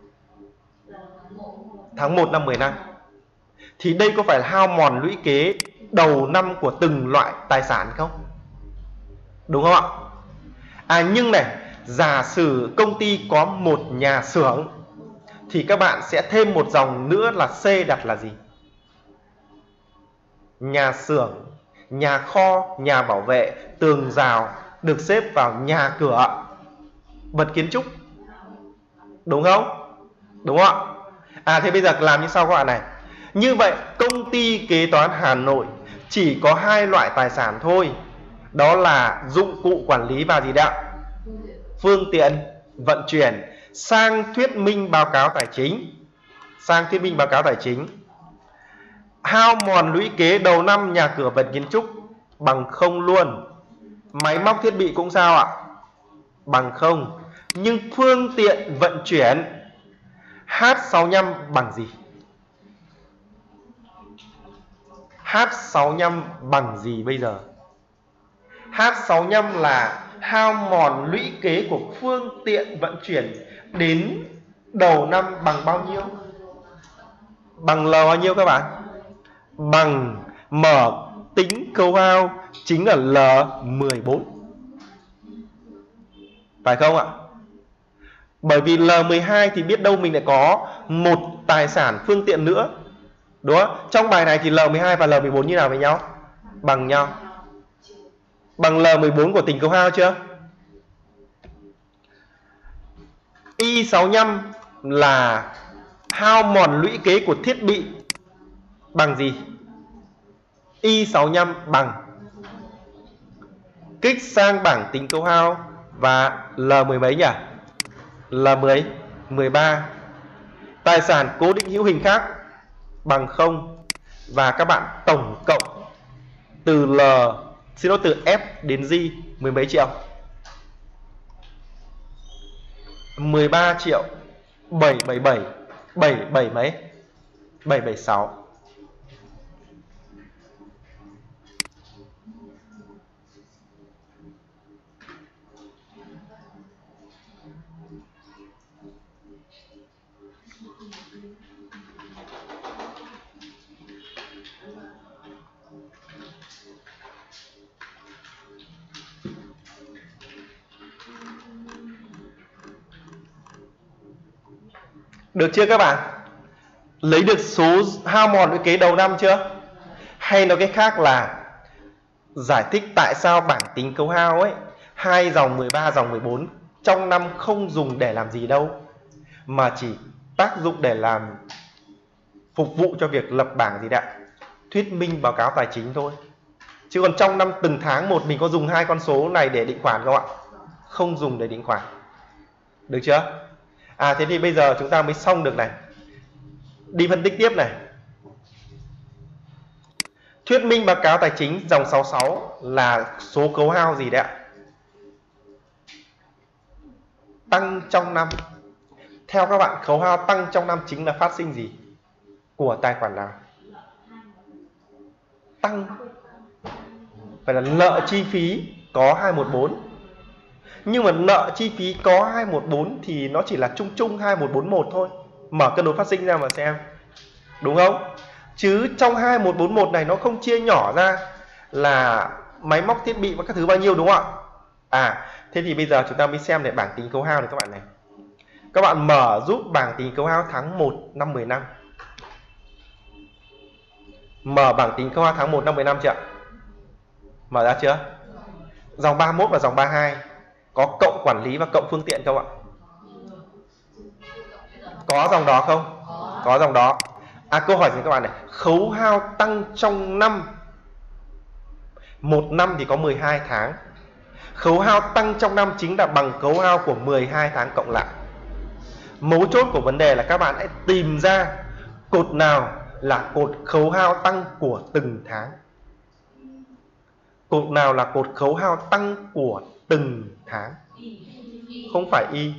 Tháng một năm mười năm. Thì đây có phải là hao mòn lũy kế đầu năm của từng loại tài sản không? Đúng không ạ? À, nhưng này, giả sử công ty có một nhà xưởng thì các bạn sẽ thêm một dòng nữa là C đặt là gì? Nhà xưởng, nhà kho, nhà bảo vệ, tường rào được xếp vào nhà cửa, vật kiến trúc. Đúng không? Đúng không ạ? À, thế bây giờ làm như sau các bạn này. Như vậy công ty kế toán Hà Nội chỉ có hai loại tài sản thôi. Đó là dụng cụ quản lý và gì đấy? Phương tiện vận chuyển. Sang thuyết minh báo cáo tài chính. Sang thuyết minh báo cáo tài chính. Hao mòn lũy kế đầu năm nhà cửa vật kiến trúc bằng không luôn. Máy móc thiết bị cũng sao ạ? Bằng không. Nhưng phương tiện vận chuyển H sáu mươi lăm bằng gì? H sáu lăm bằng gì bây giờ? H sáu lăm là hao mòn lũy kế của phương tiện vận chuyển đến đầu năm bằng bao nhiêu? Bằng L bao nhiêu các bạn? Bằng M tính khấu hao chính là L mười bốn. Phải không ạ? Bởi vì L mười hai thì biết đâu mình lại có một tài sản phương tiện nữa. Đúng không? Trong bài này thì L mười hai và L mười bốn như nào với nhau? Bằng nhau. Bằng L mười bốn của tính khấu hao chưa? Y sáu lăm là hao mòn lũy kế của thiết bị bằng gì? Y sáu lăm bằng kích sang bảng tính khấu hao và L mười mấy nhỉ? L mười, mười ba. Tài sản cố định hữu hình khác bằng không. Và các bạn tổng cộng từ L, xin lỗi, từ F đến G mười mấy triệu? mười ba triệu bảy trăm bảy mươi bảy, bảy mươi bảy mấy? bảy trăm bảy mươi sáu. Được chưa các bạn? Lấy được số hao mòn lũy kế đầu năm chưa? Hay nói cách khác là giải thích tại sao bảng tính khấu hao ấy, hai dòng mười ba, dòng mười bốn trong năm không dùng để làm gì đâu, mà chỉ tác dụng để làm phục vụ cho việc lập bảng gì đấy, thuyết minh báo cáo tài chính thôi. Chứ còn trong năm từng tháng một mình có dùng hai con số này để định khoản không ạ? Không dùng để định khoản. Được chưa? À thế thì bây giờ chúng ta mới xong được này. Đi phân tích tiếp này. Thuyết minh báo cáo tài chính dòng sáu mươi sáu là số khấu hao gì đấy ạ? Tăng trong năm. Theo các bạn, khấu hao tăng trong năm chính là phát sinh gì? Của tài khoản nào? Tăng. Phải là nợ chi phí có hai trăm mười bốn. Nhưng mà nợ chi phí có hai trăm mười bốn thì nó chỉ là chung chung hai một bốn một thôi. Mở cân đối phát sinh ra mà xem. Đúng không? Chứ trong hai một bốn một này nó không chia nhỏ ra là máy móc thiết bị và các thứ bao nhiêu, đúng không ạ? À, thế thì bây giờ chúng ta mới xem để bảng tính khấu hao này các bạn này. Các bạn mở giúp bảng tính khấu hao tháng một năm mười năm. Mở bảng tính khấu hao tháng một năm mười năm chưa ạ? Mở ra chưa? Dòng ba mươi mốt và dòng ba mươi hai có cộng quản lý và cộng phương tiện không ạ? Có dòng đó không? Có dòng đó. À, câu hỏi gì các bạn này? Khấu hao tăng trong năm. Một năm thì có mười hai tháng. Khấu hao tăng trong năm chính là bằng khấu hao của mười hai tháng cộng lại. Mấu chốt của vấn đề là các bạn hãy tìm ra cột nào là cột khấu hao tăng của từng tháng. Cột nào là cột khấu hao tăng của từng tháng. Không phải Y.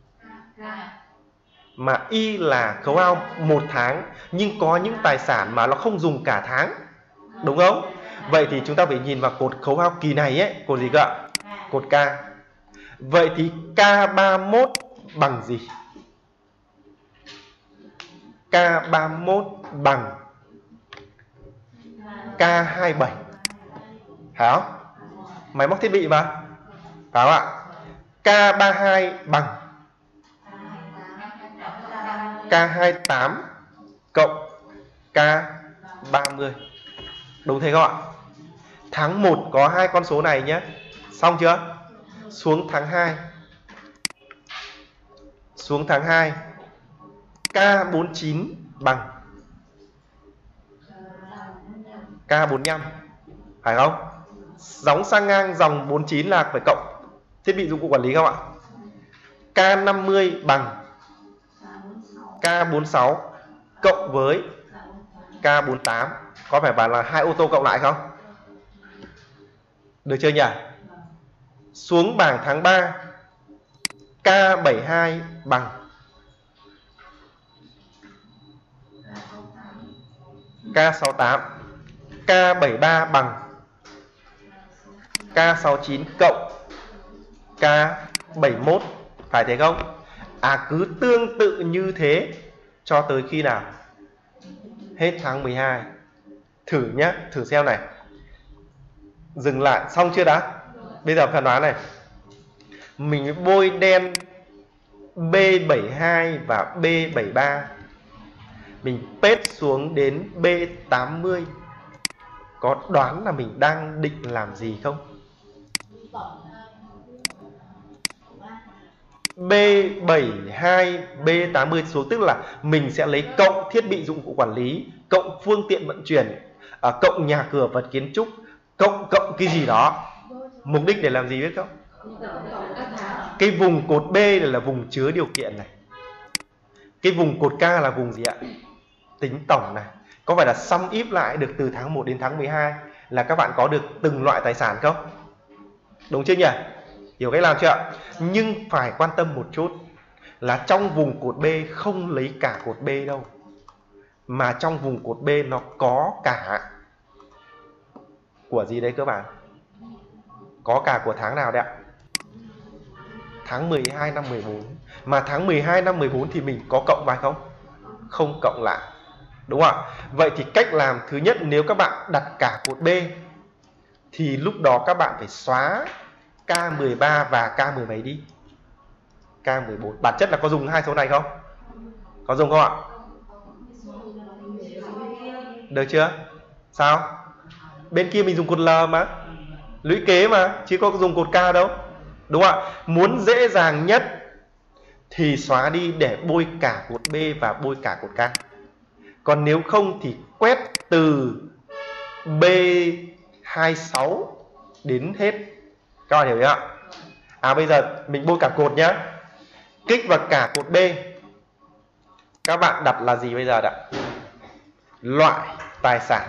Mà Y là khấu hao một tháng, nhưng có những tài sản mà nó không dùng cả tháng. Đúng không? Vậy thì chúng ta phải nhìn vào cột khấu hao kỳ này ấy. Cột gì cơ ạ? Cột K. Vậy thì K ba mươi mốt bằng gì? K ba mươi mốt bằng K hai mươi bảy. Phải không? Máy móc thiết bị mà. Phải không ạ? K ba mươi hai bằng K hai mươi tám cộng K ba mươi. Đúng thế không ạ? Tháng một có hai con số này nhé. Xong chưa? Xuống tháng hai. Xuống tháng hai. K bốn mươi chín bằng K bốn mươi lăm. Phải không? Gióng sang ngang dòng bốn mươi chín là phải cộng thiết bị dụng cụ quản lý không ạ? K năm mươi bằng K bốn mươi sáu cộng với K bốn mươi tám. Có phải bảo là hai ô tô cộng lại không? Được chưa nhỉ? Xuống bảng tháng ba. K bảy mươi hai bằng K sáu mươi tám. K bảy mươi ba bằng K sáu mươi chín cộng K bảy mươi mốt, phải thế không? À, cứ tương tự như thế cho tới khi nào? Hết tháng mười hai. Thử nhá, thử xem này. Dừng lại, xong chưa đã? Bây giờ phần đoán này. Mình bôi đen B bảy mươi hai và B bảy mươi ba. Mình paste xuống đến B tám mươi. Có đoán là mình đang định làm gì không? B bảy mươi hai, B tám mươi xuống, tức là mình sẽ lấy cộng thiết bị dụng cụ quản lý, cộng phương tiện vận chuyển, à, cộng nhà cửa vật kiến trúc, cộng cộng cái gì đó. Mục đích để làm gì biết không? Cái vùng cột B này là vùng chứa điều kiện này. Cái vùng cột K là vùng gì ạ? Tính tổng này. Có phải là sum if lại được từ tháng một đến tháng mười hai là các bạn có được từng loại tài sản không? Đúng chưa nhỉ? Hiểu cách làm chưa ạ? Nhưng phải quan tâm một chút là trong vùng cột B không lấy cả cột B đâu, mà trong vùng cột B nó có cả của gì đấy các bạn? Có cả của tháng nào đấy ạ? Tháng mười hai năm mười bốn. Mà tháng mười hai năm mười bốn thì mình có cộng vào không? Không cộng lại. Đúng không ạ? Vậy thì cách làm thứ nhất, nếu các bạn đặt cả cột B thì lúc đó các bạn phải xóa K mười ba và K mười mấy đi. K mười bốn. Bản chất là có dùng hai số này không? Có dùng không ạ? Được chưa? Sao? Bên kia mình dùng cột L mà, lũy kế mà, chứ có dùng cột K đâu. Đúng không ạ? Muốn dễ dàng nhất thì xóa đi để bôi cả cột B và bôi cả cột K. Còn nếu không thì quét từ B hai mươi sáu đến hết. Các bạn hiểu chưa ạ? À, bây giờ mình bôi cả cột nhá. Kích vào cả cột B. Các bạn đặt là gì bây giờ ạ? Loại tài sản.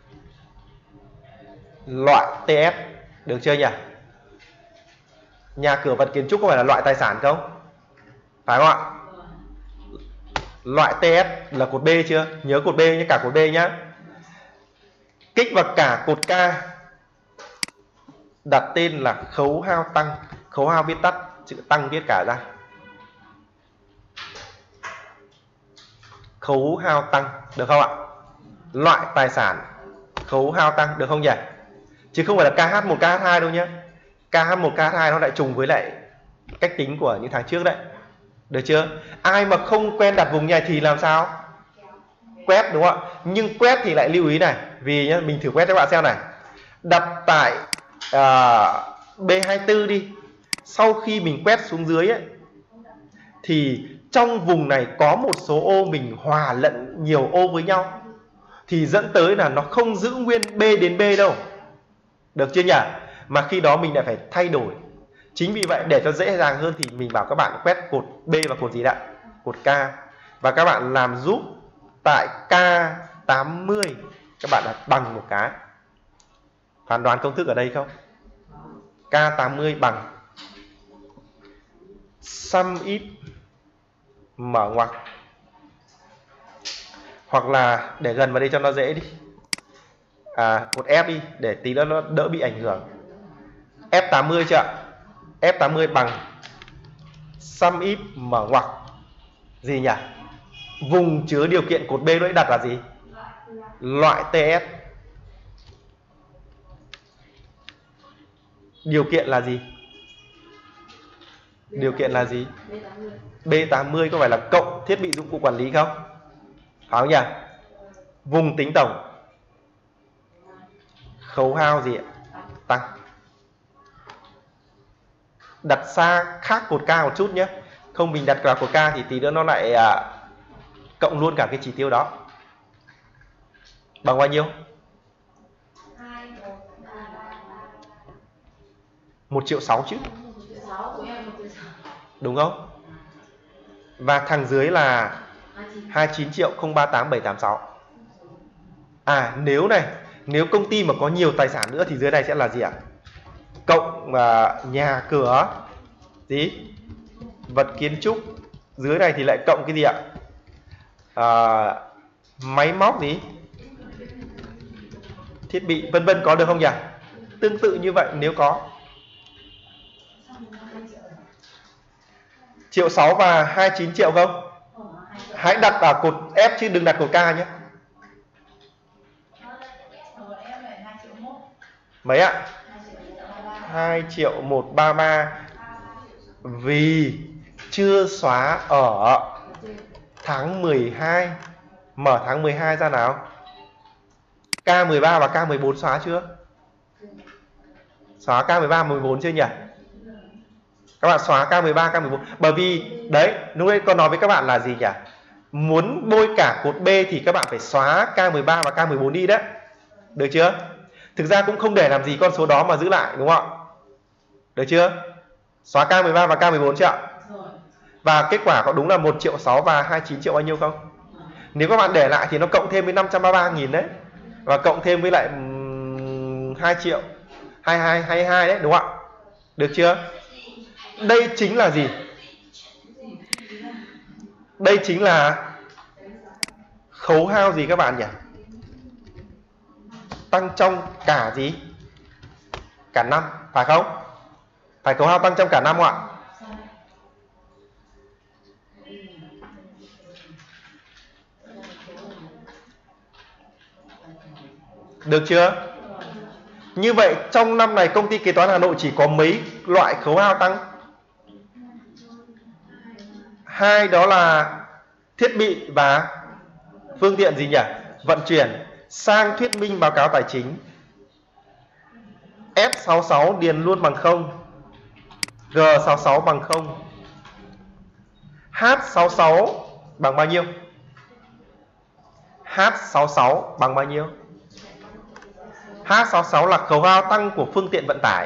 Loại tê ét. Được chưa nhỉ? Nhà cửa vật kiến trúc có phải là loại tài sản không? Phải không ạ? Loại tê ét là cột B chưa? Nhớ cột B nhé, cả cột B nhá. Kích vào cả cột K. Đặt tên là khấu hao tăng. Khấu hao viết tắt, chữ tăng viết cả ra. Khấu hao tăng, được không ạ? Loại tài sản khấu hao tăng, được không nhỉ? Chứ không phải là K H một K H hai đâu nhé. K H một K H hai nó lại trùng với lại cách tính của những tháng trước đấy. Được chưa? Ai mà không quen đặt vùng này thì làm sao? Quét, đúng không ạ? Nhưng quét thì lại lưu ý này, vì nhá, mình thử quét cho các bạn xem này. Đặt tại uh, B hai mươi tư đi. Sau khi mình quét xuống dưới ấy, thì trong vùng này có một số ô mình hòa lẫn nhiều ô với nhau, thì dẫn tới là nó không giữ nguyên B đến B đâu. Được chưa nhỉ? Mà khi đó mình lại phải thay đổi. Chính vì vậy để cho dễ dàng hơn thì mình bảo các bạn quét cột B và cột gì đã? Cột K. Và các bạn làm giúp tại K tám mươi, các bạn đặt bằng một cái. Phán đoán công thức ở đây không? K tám mươi bằng sum if mở ngoặc, hoặc là để gần vào đây cho nó dễ đi, à, cột F đi để tí nữa nó đỡ bị ảnh hưởng. F tám mươi chưa ạ? F tám mươi bằng sum if mở ngoặc gì nhỉ? Vùng chứa điều kiện cột B lúc đặt là gì? Loại tê ét. Điều kiện là gì? Điều kiện là gì? B tám mươi có phải là cộng thiết bị dụng cụ quản lý không? Phải không nhỉ? Vùng tính tổng khấu hao gì ạ? Tăng. Đặt xa khác cột K một chút nhé. Không mình đặt vào cột K thì tí nữa nó lại à, cộng luôn cả cái chỉ tiêu đó. Bằng bao nhiêu? một triệu sáu chứ. Đúng không? Và thằng dưới là hai mươi chín triệu không ba tám bảy tám sáu. À, nếu này, nếu công ty mà có nhiều tài sản nữa thì dưới này sẽ là gì ạ? Cộng uh, nhà cửa gì? Vật kiến trúc. Dưới này thì lại cộng cái gì ạ? Uh, máy móc gì? thiết bị vân vân có được không nhỉ? Tương tự như vậy nếu có. Triệu sáu và hai mươi chín triệu không? Hãy đặt ở cột F chứ đừng đặt cột K nhé. Mấy ạ? hai triệu một trăm ba mươi ba. Vì chưa xóa ở tháng mười hai. Mở tháng mười hai ra nào. K mười ba và K mười bốn xóa chưa? Xóa K mười ba, mười bốn chưa nhỉ? Các bạn xóa K mười ba, K mười bốn. Bởi vì đấy, lúc đấy con nói với các bạn là gì nhỉ? Muốn bôi cả cột B thì các bạn phải xóa K mười ba và K mười bốn đi đấy. Được chưa? Thực ra cũng không để làm gì con số đó mà giữ lại, đúng không ạ? Được chưa? Xóa K mười ba và K mười bốn chưa ạ? Và kết quả có đúng là một triệu sáu và hai mươi chín triệu bao nhiêu không? Nếu các bạn để lại thì nó cộng thêm với năm trăm ba mươi ba nghìn đấy. Và cộng thêm với lại um, hai triệu hai mươi hai, hai mươi hai đấy, đúng không ạ? Được chưa? Đây chính là gì? Đây chính là khấu hao gì các bạn nhỉ? Tăng trong cả gì? Cả năm, phải không? Phải khấu hao tăng trong cả năm không ạ? Được chưa? Như vậy trong năm này công ty kế toán Hà Nội chỉ có mấy loại khấu hao tăng? Hai đó là thiết bị và phương tiện gì nhỉ? Vận chuyển. Sang thuyết minh báo cáo tài chính. F sáu mươi sáu điền luôn bằng không. G sáu mươi sáu bằng không. H sáu mươi sáu bằng bao nhiêu? H sáu mươi sáu bằng bao nhiêu? H sáu mươi sáu là khấu hao tăng của phương tiện vận tải.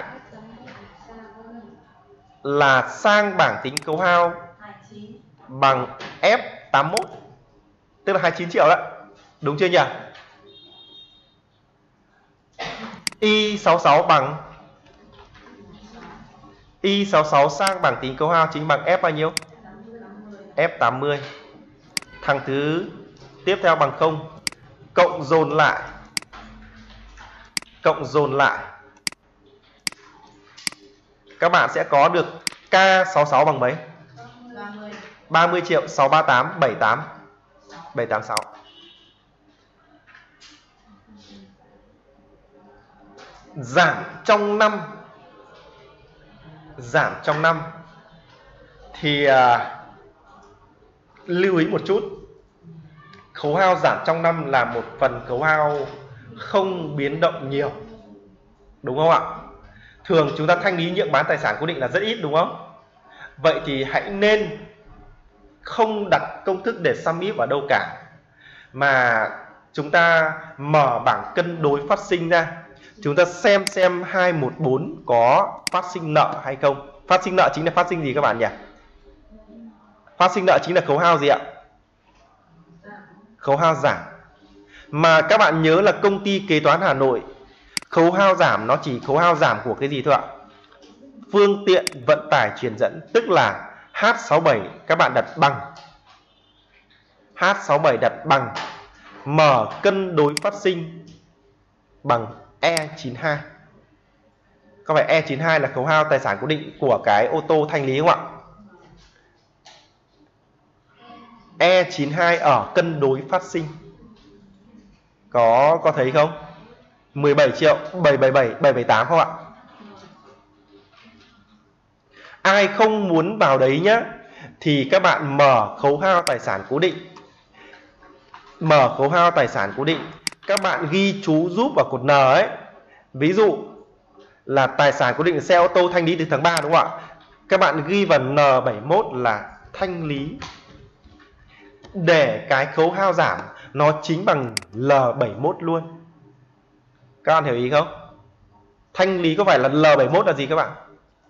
Là sang bảng tính khấu hao bằng F tám mươi mốt. Tức là hai mươi chín triệu đấy. Đúng chưa nhỉ? Y sáu mươi sáu bằng Y sáu mươi sáu sang bảng tính khấu hao chính bằng F bao nhiêu? F tám mươi. Thằng thứ tiếp theo bằng không. Cộng dồn lại. Cộng dồn lại. Các bạn sẽ có được K sáu mươi sáu bằng mấy? ba mươi triệu, sáu trăm ba mươi tám, bảy mươi tám. bảy trăm tám mươi sáu. Giảm trong năm. Giảm trong năm. Thì à, lưu ý một chút. Khấu hao giảm trong năm là một phần khấu hao không biến động nhiều. Đúng không ạ? Thường chúng ta thanh lý nhượng bán tài sản cố định là rất ít, đúng không? Vậy thì hãy nên không đặt công thức để sum if ở đâu cả, mà chúng ta mở bảng cân đối phát sinh ra. Chúng ta xem xem hai một bốn có phát sinh nợ hay không. Phát sinh nợ chính là phát sinh gì các bạn nhỉ? Phát sinh nợ chính là khấu hao gì ạ? Khấu hao giảm. Mà các bạn nhớ là công ty kế toán Hà Nội, khấu hao giảm nó chỉ khấu hao giảm của cái gì thôi ạ? Phương tiện vận tải truyền dẫn. Tức là H sáu mươi bảy các bạn đặt bằng H sáu mươi bảy đặt bằng mở cân đối phát sinh bằng E chín mươi hai. Có phải E chín mươi hai là khấu hao tài sản cố định của cái ô tô thanh lý không ạ? E chín mươi hai ở cân đối phát sinh. Có có thấy không? mười bảy triệu, bảy trăm bảy mươi bảy, bảy trăm bảy mươi tám không ạ? Ai không muốn vào đấy nhá, thì các bạn mở khấu hao tài sản cố định. Mở khấu hao tài sản cố định, các bạn ghi chú giúp vào cột N ấy. Ví dụ là tài sản cố định xe ô tô thanh lý từ tháng ba, đúng không ạ? Các bạn ghi vào N bảy mươi mốt là thanh lý, để cái khấu hao giảm nó chính bằng L bảy mươi mốt luôn. Các bạn hiểu ý không? Thanh lý có phải là L bảy mươi mốt là gì các bạn?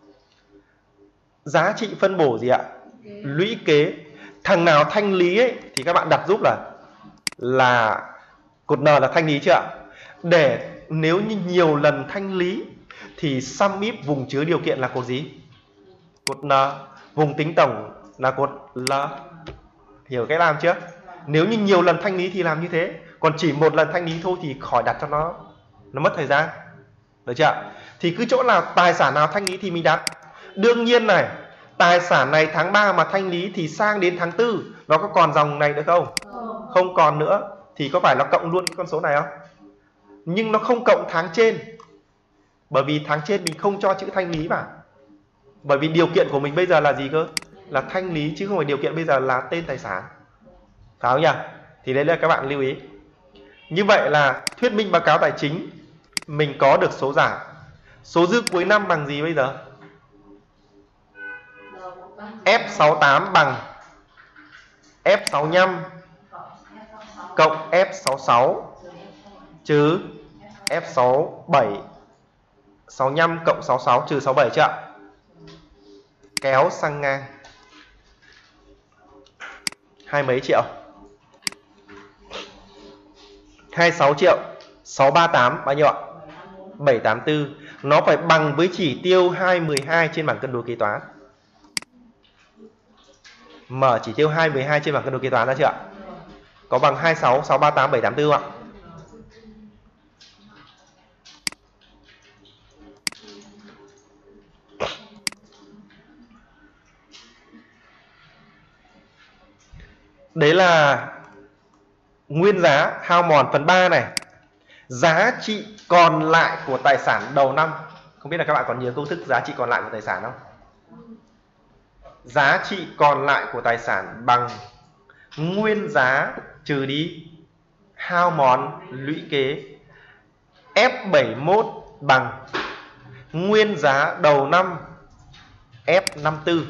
Giá trị phân bổ gì ạ? Lũy kế. Thằng nào thanh lý ấy, thì các bạn đặt giúp là là cột N là thanh lý chưa ạ? Để nếu như nhiều lần thanh lý thì sum if vùng chứa điều kiện là cột gì? Cột N. Vùng tính tổng là cột L. Hiểu cách làm chưa? Nếu như nhiều lần thanh lý thì làm như thế, còn chỉ một lần thanh lý thôi thì khỏi đặt cho nó nó mất thời gian. Được chưa? Thì cứ chỗ nào tài sản nào thanh lý thì mình đặt. Đương nhiên này, tài sản này tháng ba mà thanh lý thì sang đến tháng tư nó có còn dòng này được không? Không còn nữa. Thì có phải nó cộng luôn cái con số này không? Nhưng nó không cộng tháng trên. Bởi vì tháng trên mình không cho chữ thanh lý vào. Bởi vì điều kiện của mình bây giờ là gì cơ? Là thanh lý chứ không phải điều kiện bây giờ là tên tài sản. Phải không nhỉ? Thì đấy là các bạn lưu ý. Như vậy là thuyết minh báo cáo tài chính mình có được số giảm. Số dư cuối năm bằng gì bây giờ? F sáu mươi tám bằng F sáu mươi lăm cộng F sáu mươi sáu trừ F sáu mươi bảy. sáu mươi lăm cộng sáu mươi sáu trừ sáu mươi bảy chưa ạ? Kéo sang ngang. Hai mấy triệu? hai mươi sáu triệu. sáu trăm ba mươi tám bao nhiêu ạ? bảy trăm tám mươi tư. Nó phải bằng với chỉ tiêu hai trăm mười hai trên bảng cân đối kế toán. Mở chỉ tiêu hai trăm mười hai trên bảng cân đối kế toán ra chưa ạ? Có bằng hai mươi sáu, sáu trăm ba mươi tám, bảy trăm tám mươi tư ạ? Đấy là nguyên giá hao mòn phần ba này. Giá trị còn lại của tài sản đầu năm. Không biết là các bạn còn nhớ công thức giá trị còn lại của tài sản không? Giá trị còn lại của tài sản bằng nguyên giá trừ đi hao mòn lũy kế. F bảy mươi mốt bằng nguyên giá đầu năm F năm mươi tư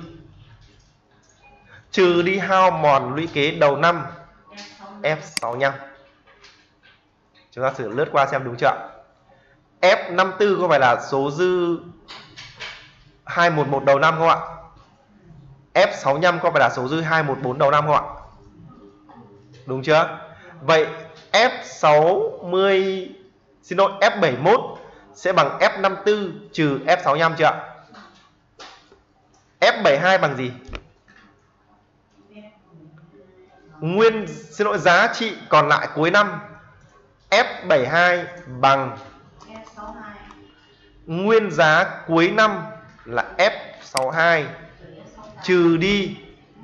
trừ đi hao mòn lũy kế đầu năm F sáu mươi lăm. Chúng ta thử lướt qua xem đúng chưa. F năm mươi tư có phải là số dư hai trăm mười một đầu năm không ạ? F sáu mươi lăm có phải là số dư hai trăm mười bốn đầu năm không ạ? Đúng chưa? Vậy F sáu mươi xin lỗi F bảy mươi mốt sẽ bằng F năm mươi tư trừ F sáu mươi lăm chưa ạ? F bảy mươi hai bằng gì? Nguyên xin lỗi giá trị còn lại cuối năm F bảy mươi hai bằng nguyên giá cuối năm là F sáu mươi hai trừ đi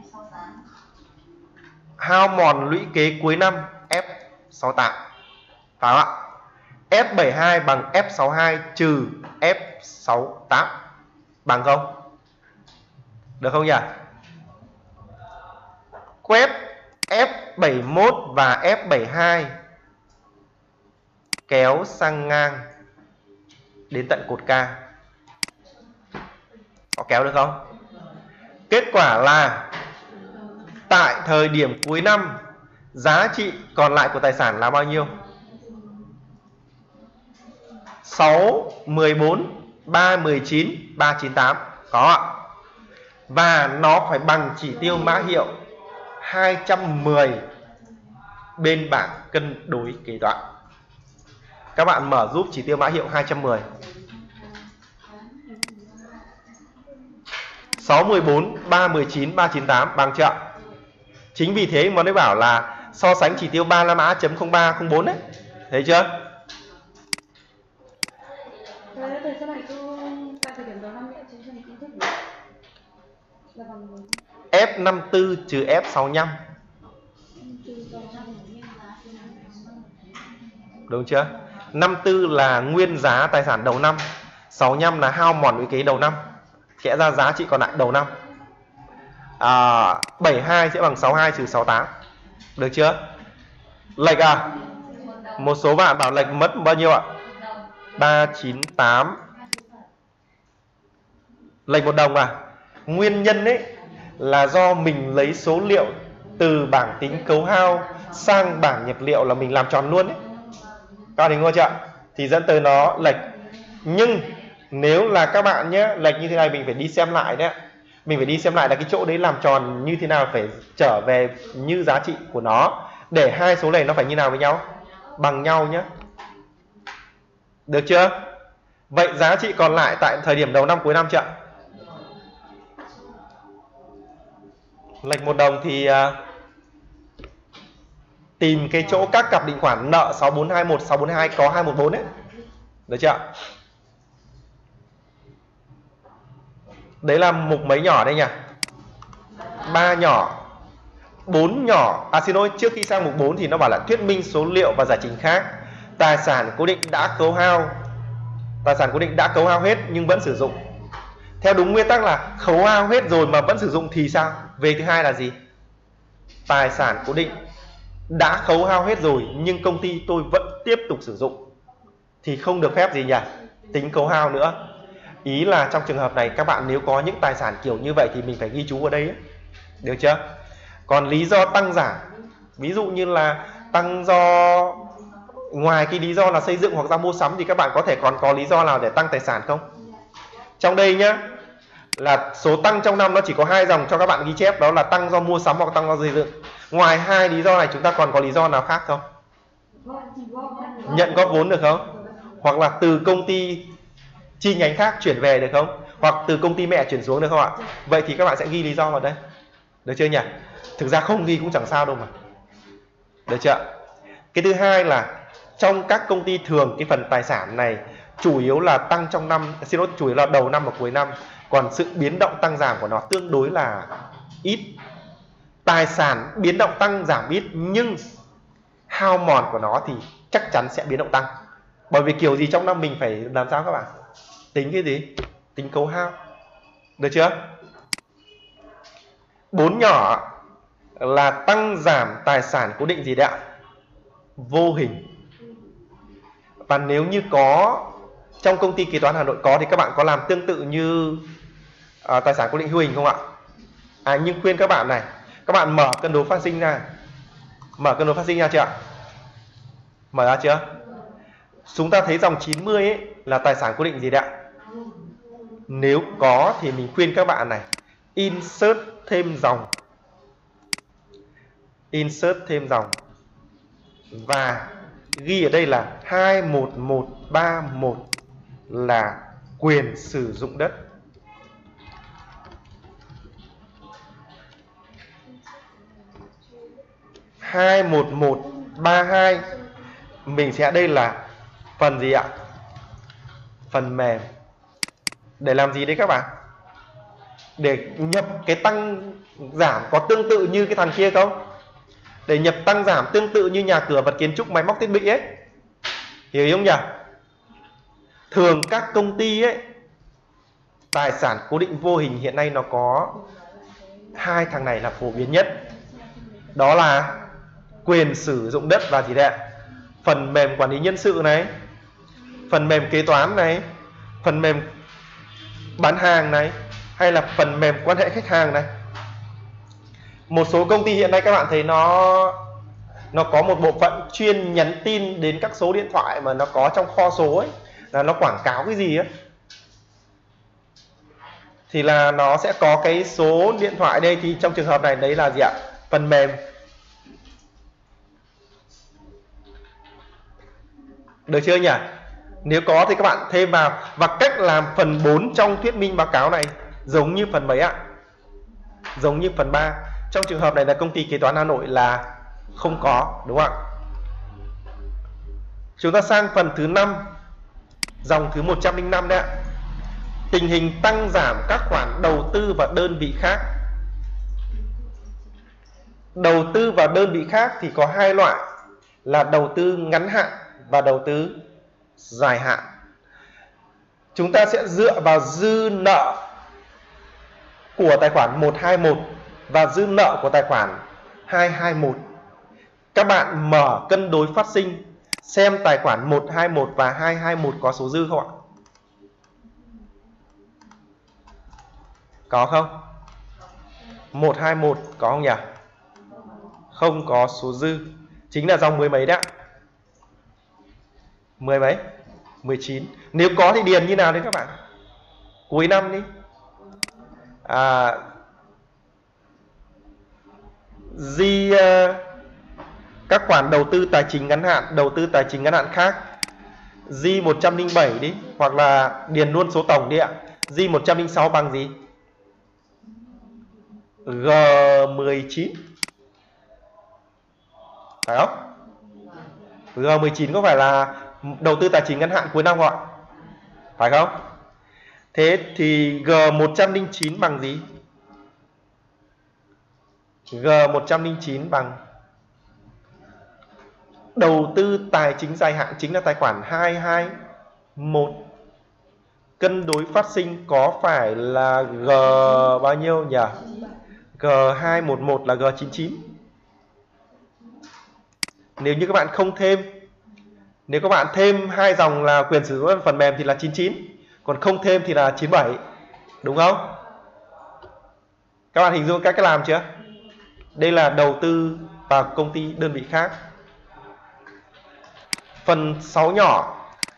hao mòn lũy kế cuối năm F sáu mươi tám. Phải không ạ? F bảy mươi hai bằng F sáu mươi hai trừ F sáu mươi tám. Bằng không? Được không nhỉ? Quét F bảy mươi mốt và F bảy mươi hai kéo sang ngang đến tận cột K. Có kéo được không? Kết quả là tại thời điểm cuối năm giá trị còn lại của tài sản là bao nhiêu? sáu, mười bốn, ba, mười chín, ba trăm chín mươi tám. Có ạ. Và nó phải bằng chỉ tiêu mã hiệu hai trăm mười bên bảng cân đối kế toán. Các bạn mở giúp chỉ tiêu mã hiệu hai trăm mười. sáu, mười bốn, ba, mười chín, ba trăm chín mươi tám bằng chưa? Chính vì thế mà nó bảo là so sánh chỉ tiêu ba la mã chấm không ba không bốn đấy. Thấy chưa? F năm mươi tư trừ F sáu mươi lăm. Đúng chưa? năm mươi tư là nguyên giá tài sản đầu năm, sáu mươi lăm là hao mòn lũy kế đầu năm. Sẽ ra giá trị còn lại đầu năm. À, bảy mươi hai sẽ bằng sáu mươi hai trừ sáu mươi tám. Được chưa? Lệch à? Một số bạn bảo lệch mất bao nhiêu ạ? ba trăm chín mươi tám. Lệch một đồng à? Nguyên nhân ấy là do mình lấy số liệu từ bảng tính khấu hao sang bảng nhập liệu là mình làm tròn luôn ấy. Các bạn thấy chưa? Thì dẫn tới nó lệch. Nhưng nếu là các bạn nhé, lệch như thế này mình phải đi xem lại đấy. Mình phải đi xem lại là cái chỗ đấy làm tròn như thế nào, phải trở về như giá trị của nó để hai số này nó phải như nào với nhau? Bằng nhau nhé. Được chưa? Vậy giá trị còn lại tại thời điểm đầu năm cuối năm chưa? Lệch một đồng thì uh, tìm cái chỗ các cặp định khoản nợ sáu bốn hai mốt, sáu bốn hai có hai một bốn ấy. Được chưa? Đấy là mục mấy nhỏ đây nhỉ? ba nhỏ. bốn nhỏ. À xin lỗi, trước khi sang mục bốn thì nó bảo là thuyết minh số liệu và giải trình khác. Tài sản cố định đã khấu hao. Tài sản cố định đã khấu hao hết nhưng vẫn sử dụng. Theo đúng nguyên tắc là khấu hao hết rồi mà vẫn sử dụng thì sao? Về thứ hai là gì? Tài sản cố định đã khấu hao hết rồi nhưng công ty tôi vẫn tiếp tục sử dụng thì không được phép gì nhỉ? Tính khấu hao nữa. Ý là trong trường hợp này các bạn nếu có những tài sản kiểu như vậy thì mình phải ghi chú ở đây ấy. Được chưa? Còn lý do tăng giảm, ví dụ như là tăng do ngoài cái lý do là xây dựng hoặc ra mua sắm thì các bạn có thể còn có lý do nào để tăng tài sản không? Trong đây nhá, là số tăng trong năm nó chỉ có hai dòng cho các bạn ghi chép, đó là tăng do mua sắm hoặc tăng do xây dựng. Ngoài hai lý do này chúng ta còn có lý do nào khác không? Nhận góp vốn được không? Hoặc là từ công ty chi nhánh khác chuyển về được không? Hoặc từ công ty mẹ chuyển xuống được không ạ? Vậy thì các bạn sẽ ghi lý do vào đây. Được chưa nhỉ? Thực ra không ghi cũng chẳng sao đâu mà. Được chưa? Cái thứ hai là trong các công ty thường cái phần tài sản này chủ yếu là tăng trong năm, xin lỗi, chủ yếu là đầu năm và cuối năm. Còn sự biến động tăng giảm của nó tương đối là ít. Tài sản biến động tăng giảm ít nhưng hao mòn của nó thì chắc chắn sẽ biến động tăng. Bởi vì kiểu gì trong năm mình phải làm sao các bạn? Tính cái gì? Tính khấu hao. Được chưa? Bốn nhỏ là tăng giảm tài sản cố định gì đấy ạ? Vô hình. Và nếu như có trong công ty kế toán Hà Nội có thì các bạn có làm tương tự như à, tài sản cố định hữu hình không ạ? À nhưng khuyên các bạn này, các bạn mở cân đối phát sinh ra. Mở cân đối phát sinh ra chưa ạ? Mở ra chưa? Chúng ta thấy dòng chín mươi ấy là tài sản cố định gì đấy ạ? Nếu có thì mình khuyên các bạn này, insert thêm dòng. Insert thêm dòng. Và ghi ở đây là hai một một ba một là quyền sử dụng đất. hai một một ba hai mình sẽ đây là phần gì ạ? Phần mềm. Để làm gì đấy các bạn? Để nhập cái tăng giảm có tương tự như cái thằng kia không? Để nhập tăng giảm tương tự như nhà cửa, vật kiến trúc, máy móc thiết bị ấy. Hiểu không nhỉ? Thường các công ty ấy, tài sản cố định vô hình hiện nay nó có hai thằng này là phổ biến nhất. Đó là quyền sử dụng đất và gì đấy? Phần mềm quản lý nhân sự này, phần mềm kế toán này, phần mềm bán hàng này, hay là phần mềm quan hệ khách hàng này. Một số công ty hiện nay các bạn thấy nó nó có một bộ phận chuyên nhắn tin đến các số điện thoại mà nó có trong kho số ấy, là nó quảng cáo cái gì ấy, thì là nó sẽ có cái số điện thoại đây, thì trong trường hợp này đấy là gì ạ? Phần mềm. Được chưa nhỉ? Nếu có thì các bạn thêm vào. Và cách làm phần bốn trong thuyết minh báo cáo này giống như phần mấy ạ? Giống như phần ba. Trong trường hợp này là công ty kế toán Hà Nội là không có, đúng không ạ? Chúng ta sang phần thứ năm, dòng thứ một trăm linh năm đấy ạ. Tình hình tăng giảm các khoản đầu tư và đơn vị khác. Đầu tư và đơn vị khác thì có hai loại là đầu tư ngắn hạn và đầu tư dài hạn. Chúng ta sẽ dựa vào dư nợ của tài khoản một hai một và dư nợ của tài khoản hai hai một. Các bạn mở cân đối phát sinh xem tài khoản một hai một và hai hai một có số dư không ạ? Có không? một hai một có không nhỉ? Không có số dư. Chính là dòng mười mấy đấy ạ. Mười mấy? mười chín. Nếu có thì điền như nào đấy các bạn? Cuối năm đi. À, Di uh, các khoản đầu tư tài chính ngắn hạn, đầu tư tài chính ngắn hạn khác. G một trăm linh bảy đi, hoặc là điền luôn số tổng đi ạ. G một trăm linh sáu bằng gì? G mười chín. Phải không? G mười chín có phải là Đầu tư tài chính ngắn hạn cuối năm gọi, phải không? Thế thì G một trăm lẻ chín bằng gì? G một trăm lẻ chín bằng đầu tư tài chính dài hạn, chính là tài khoản hai hai một. Cân đối phát sinh có phải là G bao nhiêu nhỉ? G hai một một là G chín chín. Nếu như các bạn không thêm, nếu các bạn thêm hai dòng là quyền sử dụng phần mềm thì là chín chín, còn không thêm thì là chín bảy, đúng không? Các bạn hình dung cách làm chưa? Đây là đầu tư vào công ty đơn vị khác. Phần sáu nhỏ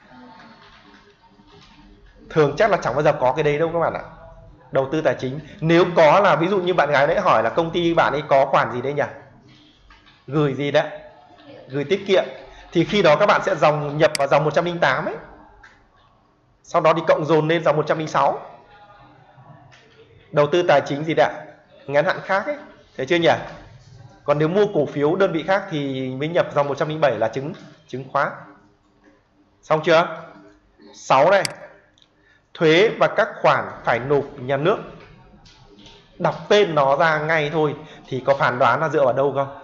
thường chắc là chẳng bao giờ có cái đấy đâu các bạn ạ. Đầu tư tài chính nếu có là ví dụ như bạn gái nãy hỏi là công ty bạn ấy có khoản gì đấy nhỉ? Gửi gì đấy? Gửi tiết kiệm. Thì khi đó các bạn sẽ dòng nhập vào dòng một trăm lẻ tám ấy. Sau đó thì cộng dồn lên dòng một trăm lẻ sáu. Đầu tư tài chính gì đấy? Ngắn hạn khác ấy. Thấy chưa nhỉ? Còn nếu mua cổ phiếu đơn vị khác thì mới nhập dòng một trăm lẻ bảy là chứng chứng khoán. Xong chưa? sáu này. Thuế và các khoản phải nộp nhà nước. Đọc tên nó ra ngay thôi thì có phán đoán là dựa vào đâu không?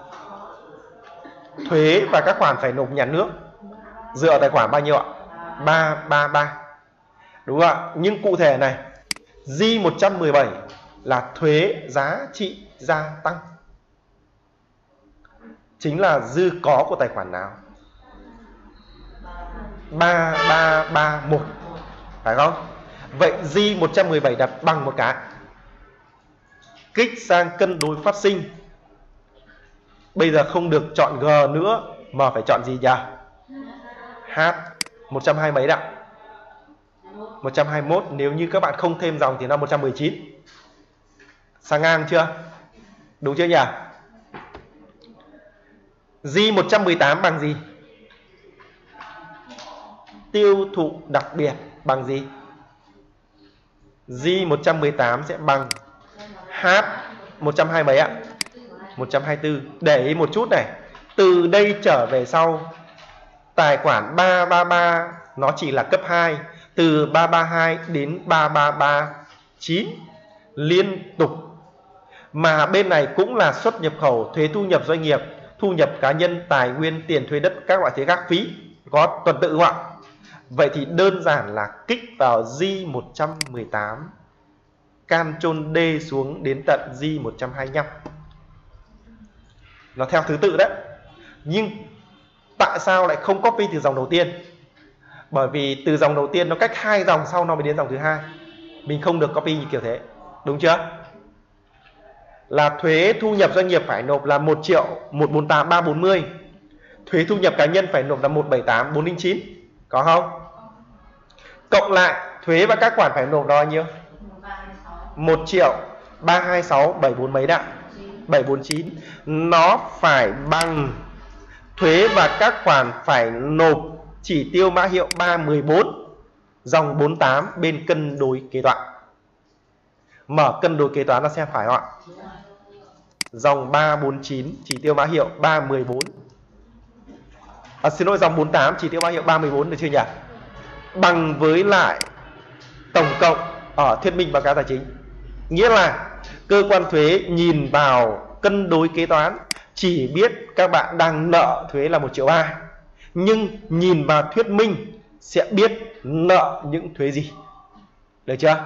Thuế và các khoản phải nộp nhà nước dựa vào tài khoản bao nhiêu ạ? ba ba ba. Đúng không ạ? Nhưng cụ thể này, G một trăm mười bảy là thuế giá trị gia tăng. Chính là dư có của tài khoản nào? ba ba ba một. Phải không? Vậy G một trăm mười bảy đặt bằng một cái. Kích sang cân đối phát sinh. Bây giờ không được chọn G nữa mà phải chọn gì nhỉ? H một trăm hai mươi mấy đạ? một trăm hai mươi mốt. Nếu như các bạn không thêm dòng thì nó một trăm mười chín. Sang ngang chưa? Đúng chưa nhỉ? G một trăm mười tám bằng gì? Tiêu thụ đặc biệt bằng gì? G một trăm mười tám sẽ bằng H một trăm hai mươi mấy ạ? một trăm hai mươi tư. Để ý một chút này, từ đây trở về sau tài khoản ba ba ba nó chỉ là cấp hai. Từ ba ba hai đến ba ba ba chín liên tục. Mà bên này cũng là xuất nhập khẩu, thuế thu nhập doanh nghiệp, thu nhập cá nhân, tài nguyên, tiền thuê đất, các loại thuế khác phí. Có tuần tự không ạ? Vậy thì đơn giản là kích vào G một trăm mười tám, Ctrl D xuống đến tận G một trăm hai mươi lăm. Nó theo thứ tự đấy. Nhưng tại sao lại không copy từ dòng đầu tiên? Bởi vì từ dòng đầu tiên nó cách hai dòng sau nó mới đến dòng thứ hai. Mình không được copy như kiểu thế. Đúng chưa? Là thuế thu nhập doanh nghiệp phải nộp là một triệu một trăm bốn mươi tám nghìn ba trăm bốn mươi. Thuế thu nhập cá nhân phải nộp là một trăm bảy mươi tám nghìn bốn trăm linh chín. Có không? Cộng lại thuế và các khoản phải nộp đó bao nhiêu? một triệu ba trăm hai mươi sáu nghìn bảy trăm bốn mươi mấy đạ? bảy trăm bốn mươi chín. Nó phải bằng thuế và các khoản phải nộp chỉ tiêu mã hiệu ba trăm mười bốn dòng bốn mươi tám bên cân đối kế toán. Mở cân đối kế toán là xem phải không ạ? Dòng ba trăm bốn mươi chín chỉ tiêu mã hiệu ba trăm mười bốn. À, xin lỗi, dòng bốn mươi tám chỉ tiêu mã hiệu ba trăm mười bốn, được chưa nhỉ? Bằng với lại tổng cộng ở thuyết minh báo cáo tài chính. Nghĩa là cơ quan thuế nhìn vào cân đối kế toán chỉ biết các bạn đang nợ thuế là một triệu ba, nhưng nhìn vào thuyết minh sẽ biết nợ những thuế gì. Được chưa?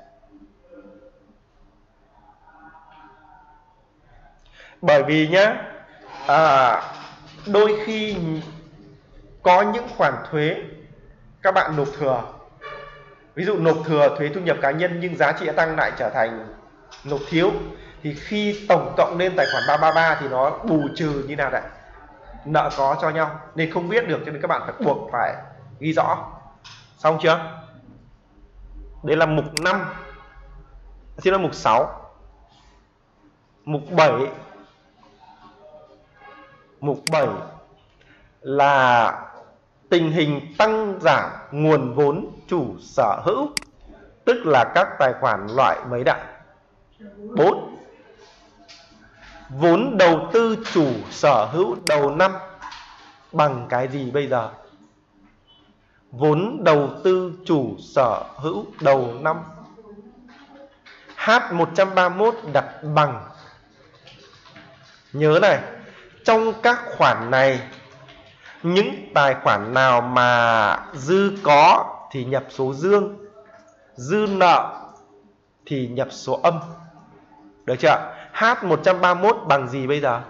Bởi vì nhá, à, đôi khi có những khoản thuế các bạn nộp thừa. Ví dụ nộp thừa thuế thu nhập cá nhân nhưng giá trị gia tăng lại trở thành nộp thiếu. Thì khi tổng cộng lên tài khoản ba trăm ba mươi ba thì nó bù trừ như nào đấy? Nợ có cho nhau. Nên không biết được cho nên các bạn phải buộc phải ghi rõ. Xong chưa? Đấy là mục năm. Xin lỗi, mục sáu. Mục bảy. Mục bảy là tình hình tăng giảm nguồn vốn chủ sở hữu, tức là các tài khoản loại mấy đạ? bốn. Vốn đầu tư chủ sở hữu đầu năm bằng cái gì bây giờ? vốn đầu tư chủ sở hữu đầu năm. H một trăm ba mươi mốt đặt bằng. Nhớ này, trong các khoản này, những tài khoản nào mà dư có thì nhập số dương, dư nợ thì nhập số âm. Được chưa? H một trăm ba mươi mốt bằng gì bây giờ?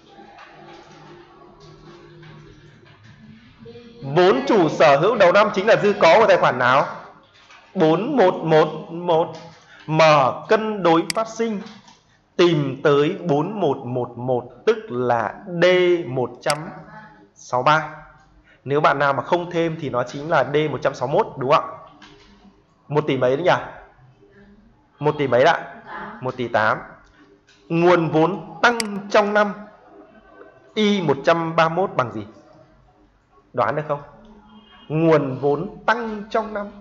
Vốn chủ sở hữu đầu năm chính là dư có của tài khoản nào? bốn một một một. Mở cân đối phát sinh, tìm tới bốn một một một, tức là D một trăm sáu mươi ba. Nếu bạn nào mà không thêm thì nó chính là D một trăm sáu mươi mốt, đúng không ạ? một tỷ mấy đấy nhỉ? một tỷ mấy ạ? một tỷ tám. Nguồn vốn tăng trong năm Y một trăm ba mươi mốt bằng gì? Đoán được không? Nguồn vốn tăng trong năm.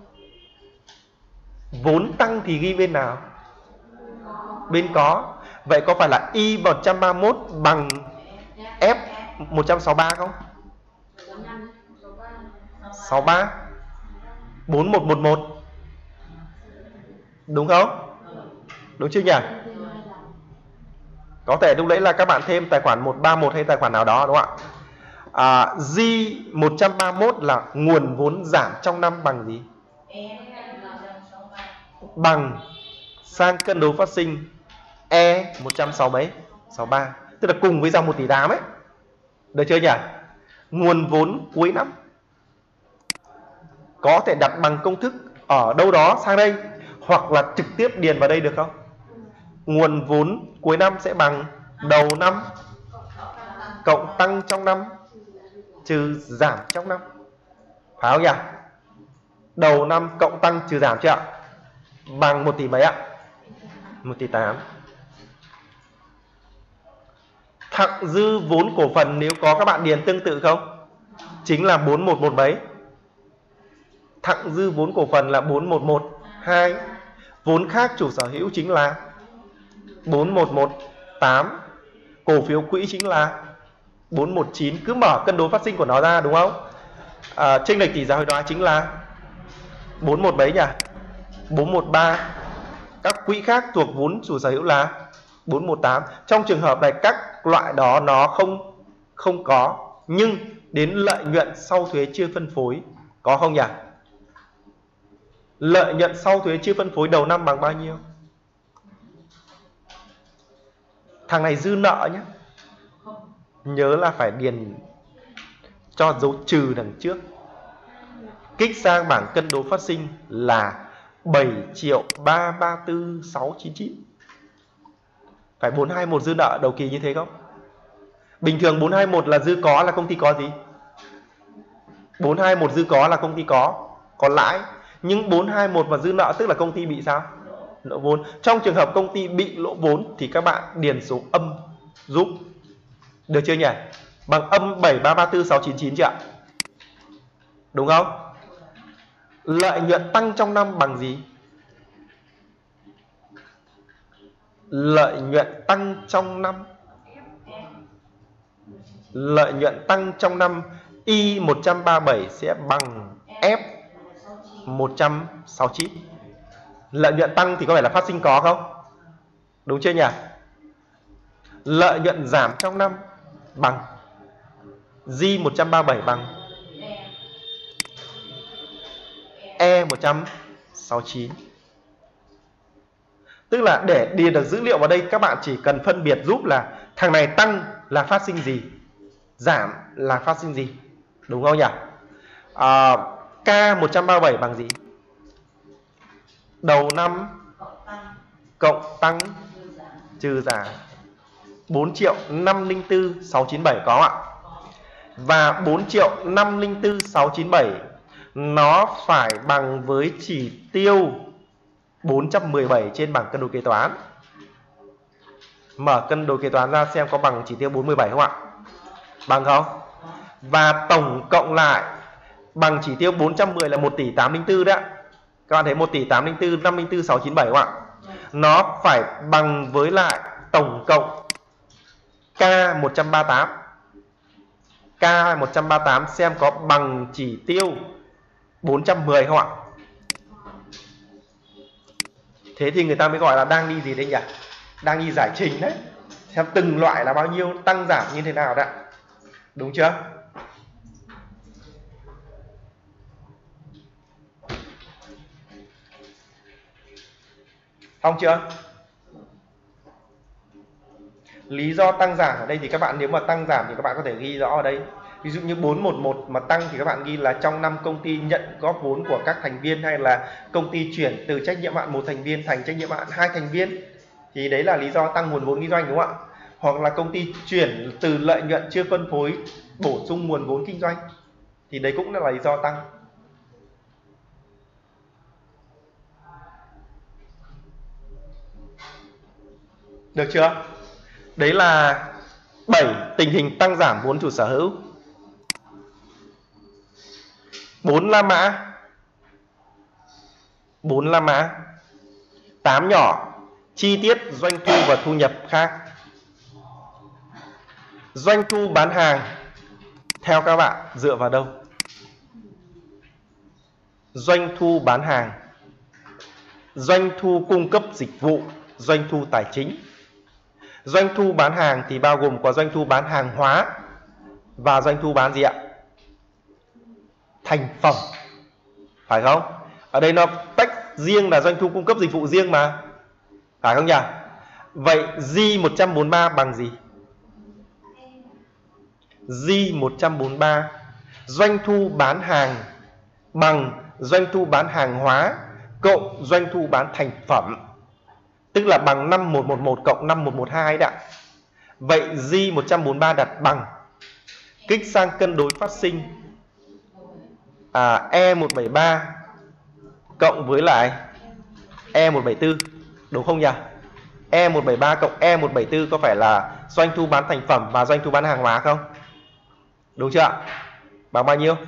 Vốn tăng thì ghi bên nào? Bên có. Vậy có phải là Y một trăm ba mươi mốt bằng F một trăm sáu mươi ba không? sáu mươi ba. bốn một một một. Đúng không? Đúng chưa nhỉ? Có thể lúc đấy là các bạn thêm tài khoản một ba một hay tài khoản nào đó, đúng không ạ? À, G một trăm ba mươi mốt là nguồn vốn giảm trong năm bằng gì? Bằng sang cân đối phát sinh E một trăm sáu mươi mấy? sáu mươi ba. Tức là cùng với dòng một tỷ tám ấy. Được chưa nhỉ? Nguồn vốn cuối năm có thể đặt bằng công thức ở đâu đó sang đây, hoặc là trực tiếp điền vào đây được không? Nguồn vốn cuối năm sẽ bằng đầu năm cộng tăng trong năm trừ giảm trong năm. Phải không nhỉ? Đầu năm cộng tăng trừ giảm chưa ạ? Bằng một tỷ mấy ạ? một tỷ tám. Thặng dư vốn cổ phần nếu có các bạn điền tương tự không? Chính là bốn một một mấy? Thặng dư vốn cổ phần là bốn một một hai. Vốn khác chủ sở hữu chính là bốn một một tám. Cổ phiếu quỹ chính là bốn một chín. Cứ mở cân đối phát sinh của nó ra, đúng không? À, chênh lệch tỷ giá hối đoái chính là bốn một mấy nhỉ? bốn một ba. Các quỹ khác thuộc vốn chủ sở hữu là bốn một tám. Trong trường hợp này các loại đó nó không không có, nhưng đến lợi nhuận sau thuế chưa phân phối có không nhỉ? Lợi nhuận sau thuế chưa phân phối đầu năm bằng bao nhiêu? Thằng này dư nợ nhé. Nhớ là phải điền cho dấu trừ đằng trước. Kích sang bảng cân đối phát sinh là bảy triệu ba trăm ba mươi tư nghìn sáu trăm chín mươi chín. Phải bốn hai một dư nợ đầu kỳ như thế không? Bình thường bốn hai một là dư có là công ty có gì? bốn hai một dư có là công ty có có lãi. Nhưng bốn hai một mà dư nợ tức là công ty bị sao? Lỗ vốn. Trong trường hợp công ty bị lỗ vốn thì các bạn điền số âm giúp. Được chưa nhỉ? Bằng âm bảy ba ba tư sáu chín chín chưa ạ? Đúng không? Lợi nhuận tăng trong năm bằng gì? Lợi nhuận tăng trong năm. Lợi nhuận tăng trong năm Y một trăm ba mươi bảy sẽ bằng F một trăm sáu mươi chín. Lợi nhuận tăng thì có phải là phát sinh có không? Đúng chưa nhỉ? Lợi nhuận giảm trong năm bằng G một trăm ba mươi bảy bằng E một trăm sáu mươi chín. Tức là để điền được dữ liệu vào đây, các bạn chỉ cần phân biệt giúp là thằng này tăng là phát sinh gì, giảm là phát sinh gì. Đúng không nhỉ? À, K một trăm ba mươi bảy bằng gì? Đầu năm cộng tăng trừ giảm. Bốn triệu năm trăm linh tư nghìn sáu trăm chín mươi bảy có ạ. Và bốn triệu năm trăm linh tư nghìn sáu trăm chín mươi bảy nó phải bằng với chỉ tiêu bốn trăm mười bảy trên bảng cân đối kế toán. Mở cân đối kế toán ra xem có bằng chỉ tiêu bốn mươi bảy không ạ? Bằng không? Và tổng cộng lại bằng chỉ tiêu bốn trăm mười là một tỷ tám trăm linh tư đấy. Các bạn thấy một tỷ tám trăm linh tư, năm trăm linh tư nghìn sáu trăm chín mươi bảy không ạ? Nó phải bằng với lại tổng cộng K một trăm ba mươi tám. K một trăm ba mươi tám xem có bằng chỉ tiêu bốn trăm mười không ạ? Thế thì người ta mới gọi là đang đi gì đấy nhỉ? Đang đi giải trình đấy. Xem từng loại là bao nhiêu, tăng giảm như thế nào đã. Đúng chưa? Xong chưa? Lý do tăng giảm ở đây thì các bạn nếu mà tăng giảm thì các bạn có thể ghi rõ ở đây. Ví dụ như bốn một một mà tăng thì các bạn ghi là trong năm công ty nhận góp vốn của các thành viên, hay là công ty chuyển từ trách nhiệm hạn một thành viên thành trách nhiệm hạn hai thành viên. Thì đấy là lý do tăng nguồn vốn kinh doanh, đúng không ạ? Hoặc là công ty chuyển từ lợi nhuận chưa phân phối bổ sung nguồn vốn kinh doanh. Thì đấy cũng là lý do tăng. Được chưa? Đấy là bảy tình hình tăng giảm vốn chủ sở hữu. bốn La Mã. bốn La Mã. tám nhỏ. Chi tiết doanh thu và thu nhập khác. Doanh thu bán hàng theo các bạn dựa vào đâu? Doanh thu bán hàng, doanh thu cung cấp dịch vụ, doanh thu tài chính. Doanh thu bán hàng thì bao gồm có doanh thu bán hàng hóa và doanh thu bán gì ạ? Thành phẩm. Phải không? Ở đây nó tách riêng là doanh thu cung cấp dịch vụ riêng mà. Phải không nhỉ? Vậy G một trăm bốn mươi ba bằng gì? G một trăm bốn mươi ba doanh thu bán hàng bằng doanh thu bán hàng hóa cộng doanh thu bán thành phẩm, tức là bằng năm một một một cộng năm một một hai đã. Vậy G một trăm bốn mươi ba đặt bằng kích sang cân đối phát sinh à, E một trăm bảy mươi ba cộng với lại E một trăm bảy mươi tư, đúng không nhỉ? E một trăm bảy mươi ba cộng E một trăm bảy mươi tư có phải là doanh thu bán thành phẩm và doanh thu bán hàng hóa không? Đúng chưa ạ? Bằng bao nhiêu?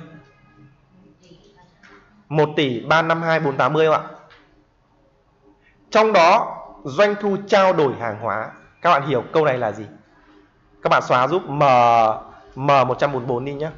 một tỷ ba trăm năm mươi hai nghìn bốn trăm tám mươi không ạ? Trong đó doanh thu trao đổi hàng hóa, các bạn hiểu câu này là gì? Các bạn xóa giúp M M một trăm bốn mươi bốn đi nhé.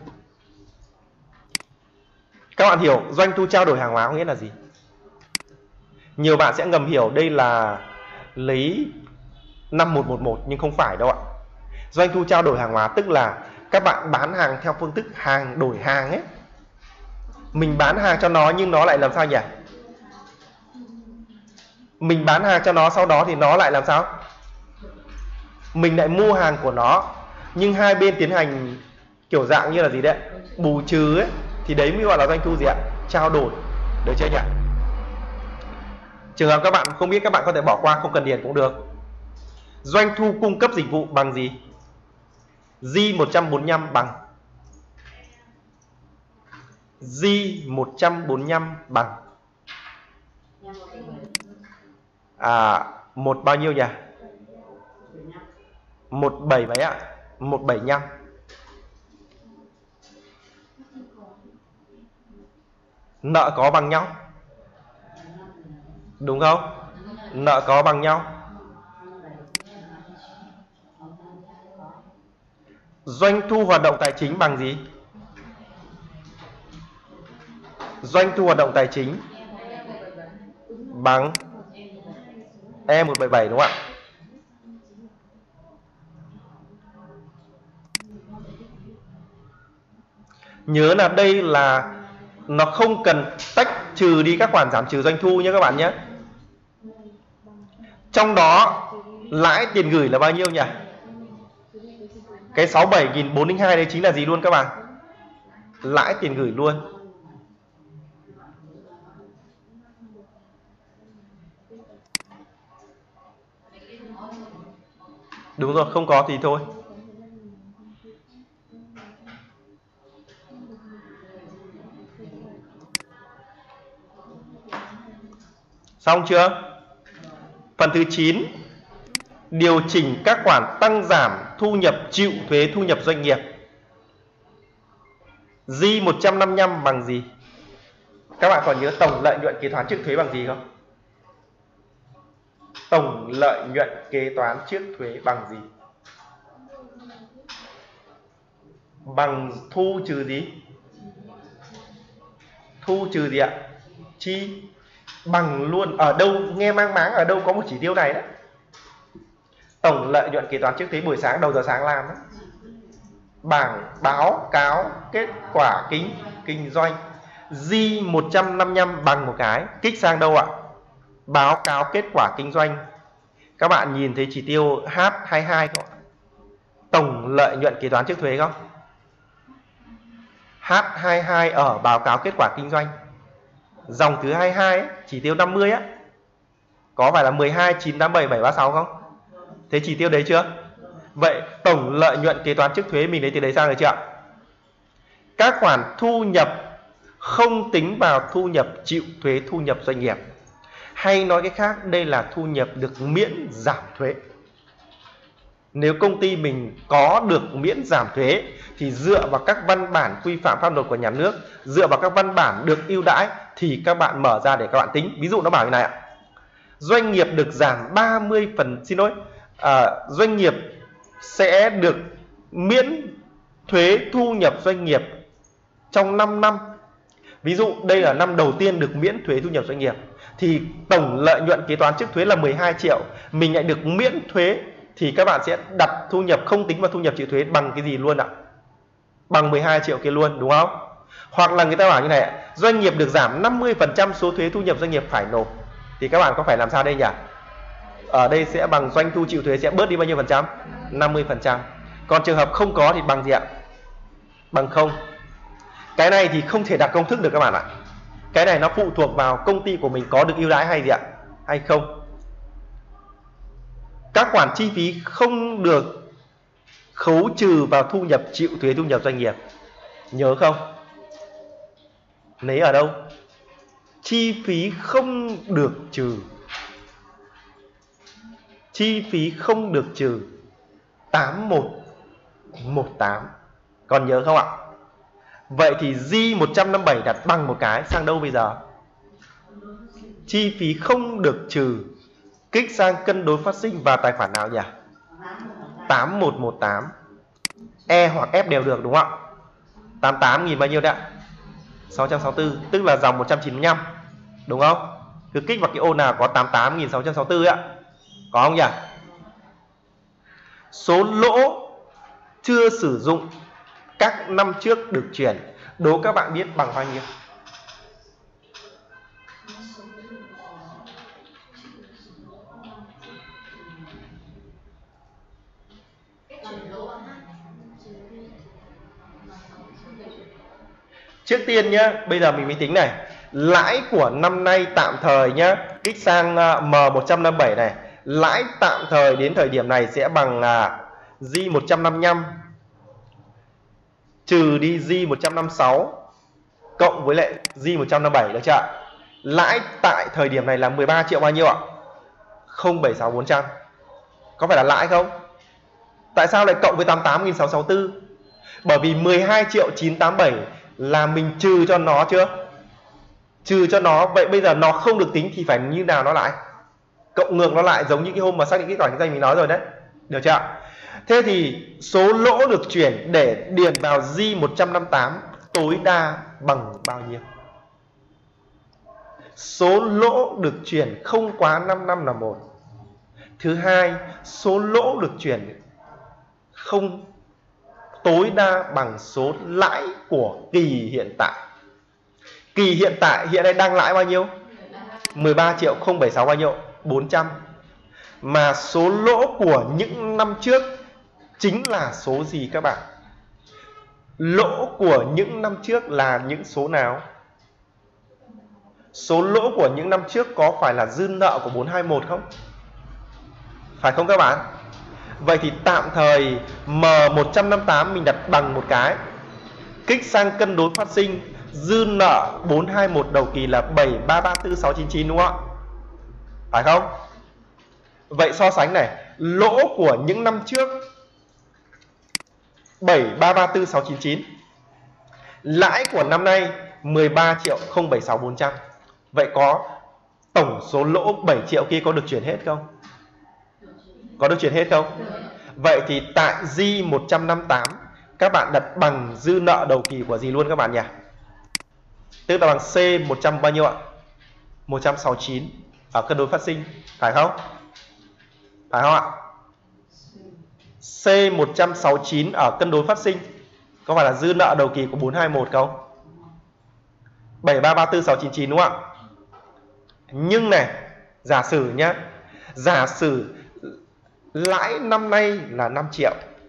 Các bạn hiểu doanh thu trao đổi hàng hóa có nghĩa là gì? Nhiều bạn sẽ ngầm hiểu đây là lấy năm một một một nhưng không phải đâu ạ. Doanh thu trao đổi hàng hóa tức là các bạn bán hàng theo phương thức hàng đổi hàng ấy. Mình bán hàng cho nó nhưng nó lại làm sao nhỉ? Mình bán hàng cho nó sau đó thì nó lại làm sao? Mình lại mua hàng của nó, nhưng hai bên tiến hành kiểu dạng như là gì đấy? Bù trừ ấy. Thì đấy mới gọi là doanh thu gì ạ? Trao đổi. Được chưa nhỉ? Trường hợp các bạn không biết các bạn có thể bỏ qua, không cần điền cũng được. Doanh thu cung cấp dịch vụ bằng gì? G một trăm bốn mươi lăm bằng G một trăm bốn mươi lăm bằng à, một bao nhiêu nhỉ? một bảy mấy ạ? một bảy lăm. Nợ có bằng nhau, đúng không? Nợ có bằng nhau. Doanh thu hoạt động tài chính bằng gì? Doanh thu hoạt động tài chính bằng E một trăm bảy mươi bảy, đúng không ạ? Nhớ là đây là nó không cần tách trừ đi các khoản giảm trừ doanh thu nhé các bạn nhé. Trong đó lãi tiền gửi là bao nhiêu nhỉ? Cái sáu mươi bảy nghìn bốn trăm linh hai đấy chính là gì luôn các bạn? Lãi tiền gửi luôn. Đúng rồi, không có thì thôi. Xong chưa? Phần thứ chín, điều chỉnh các khoản tăng giảm thu nhập chịu thuế thu nhập doanh nghiệp. G một trăm năm mươi lăm bằng gì? Các bạn còn nhớ tổng lợi nhuận kế toán trước thuế bằng gì không? Tổng lợi nhuận kế toán trước thuế bằng gì? Bằng thu trừ gì? thu trừ gì ạ? Chi bằng luôn. Ở đâu nghe mang máng, ở đâu có một chỉ tiêu này đấy. Tổng lợi nhuận kế toán trước thuế buổi sáng đầu giờ sáng làm đấy. Bảng báo cáo kết quả kinh kinh doanh G một trăm năm mươi lăm bằng một cái, kích sang đâu ạ? Báo cáo kết quả kinh doanh. Các bạn nhìn thấy chỉ tiêu H hai mươi hai không ạ? Tổng lợi nhuận kế toán trước thuế không? H hai mươi hai ở báo cáo kết quả kinh doanh. Dòng thứ hai mươi hai ấy, chỉ tiêu năm mươi á, có phải là mười hai, chín tám bảy, bảy ba sáu không? Thế chỉ tiêu đấy chưa? Vậy tổng lợi nhuận kế toán trước thuế mình lấy từ đấy sang rồi chưa ạ? Các khoản thu nhập không tính vào thu nhập chịu thuế thu nhập doanh nghiệp. Hay nói cách khác, đây là thu nhập được miễn giảm thuế. Nếu công ty mình có được miễn giảm thuế thì dựa vào các văn bản quy phạm pháp luật của nhà nước, dựa vào các văn bản được ưu đãi thì các bạn mở ra để các bạn tính. Ví dụ nó bảo như này ạ: doanh nghiệp được giảm ba mươi phần, xin lỗi, à, doanh nghiệp sẽ được miễn thuế thu nhập doanh nghiệp trong năm năm. Ví dụ đây là năm đầu tiên được miễn thuế thu nhập doanh nghiệp, thì tổng lợi nhuận kế toán trước thuế là mười hai triệu, mình lại được miễn thuế, thì các bạn sẽ đặt thu nhập không tính vào thu nhập chịu thuế bằng cái gì luôn ạ? Bằng mười hai triệu kia luôn, đúng không? Hoặc là người ta bảo như này, doanh nghiệp được giảm năm mươi phần trăm số thuế thu nhập doanh nghiệp phải nộp, thì các bạn có phải làm sao đây nhỉ? Ở đây sẽ bằng doanh thu chịu thuế sẽ bớt đi bao nhiêu phần trăm? năm mươi phần trăm. Còn trường hợp không có thì bằng gì ạ? Bằng không. Cái này thì không thể đặt công thức được các bạn ạ. Cái này nó phụ thuộc vào công ty của mình có được ưu đãi hay gì ạ? Hay không. Các khoản chi phí không được khấu trừ vào thu nhập chịu thuế thu nhập doanh nghiệp. Nhớ không? Lấy ở đâu? Chi phí không được trừ. Chi phí không được trừ tám một một tám. Còn nhớ không ạ? Vậy thì G một trăm năm mươi bảy đặt bằng một cái sang đâu bây giờ? Chi phí không được trừ kích sang cân đối phát sinh vào tài khoản nào nhỉ? tám một một tám. E hoặc F đều được đúng không ạ? tám mươi tám nghìn bao nhiêu đấy ạ? sáu trăm sáu mươi tư, tức là dòng một trăm chín mươi lăm. Đúng không? Cứ kích vào cái ô nào có tám mươi tám nghìn sáu trăm sáu mươi tư ạ. Có không nhỉ? Số lỗ chưa sử dụng các năm trước được chuyển, đố các bạn biết bằng bao nhiêu? Trước tiên nhá, bây giờ mình mới tính này. Lãi của năm nay tạm thời nhá, kích sang M một trăm năm mươi bảy này, lãi tạm thời đến thời điểm này sẽ bằng G một trăm năm mươi lăm trừ đi G một trăm năm mươi sáu cộng với lại G một trăm năm mươi bảy, được chưa? Lãi tại thời điểm này là mười ba triệu bao nhiêu ạ? không bảy sáu bốn trăm. Có phải là lãi không? Tại sao lại cộng với tám mươi tám nghìn sáu trăm sáu mươi tư? Bởi vì mười hai triệu chín trăm tám mươi bảy là mình trừ cho nó chưa? Trừ cho nó, vậy bây giờ nó không được tính thì phải như nào nó lại? Cộng ngược nó lại, giống như cái hôm mà xác định kết quả kinh doanh mình nói rồi đấy. Được chưa? Thế thì số lỗ được chuyển để điền vào G một trăm năm mươi tám tối đa bằng bao nhiêu? Số lỗ được chuyển không quá năm năm là một. Thứ hai, số lỗ được chuyển không tối đa bằng số lãi của kỳ hiện tại. Kỳ hiện tại hiện nay đang lãi bao nhiêu? mười ba triệu không bảy sáu bao nhiêu? bốn trăm. Mà số lỗ của những năm trước chính là số gì các bạn? Lỗ của những năm trước là những số nào? Số lỗ của những năm trước có phải là dư nợ của bốn trăm hai mươi mốt không? Phải không các bạn? Vậy thì tạm thời M một trăm năm mươi tám mình đặt bằng một cái, kích sang cân đối phát sinh, dư nợ bốn trăm hai mươi mốt đầu kỳ là bảy ba ba tư sáu chín chín đúng không ạ? Phải không? Vậy so sánh này, lỗ của những năm trước bảy ba ba tư sáu chín chín, lãi của năm nay mười ba triệu không bảy sáu bốn trăm. Vậy có tổng số lỗ bảy triệu kia có được chuyển hết không? Có được chuyển hết không? Vậy thì tại G một trăm năm mươi tám các bạn đặt bằng dư nợ đầu kỳ của gì luôn các bạn nhỉ? Tức là bằng C một trăm bao nhiêu ạ? một trăm sáu mươi chín ở cân đối phát sinh, phải không? Phải không ạ? C một trăm sáu mươi chín ở cân đối phát sinh có phải là dư nợ đầu kỳ của bốn trăm hai mươi mốt không? bảy ba ba tư sáu chín chín đúng không ạ? Nhưng này, giả sử nhá, giả sử lãi năm nay là năm triệu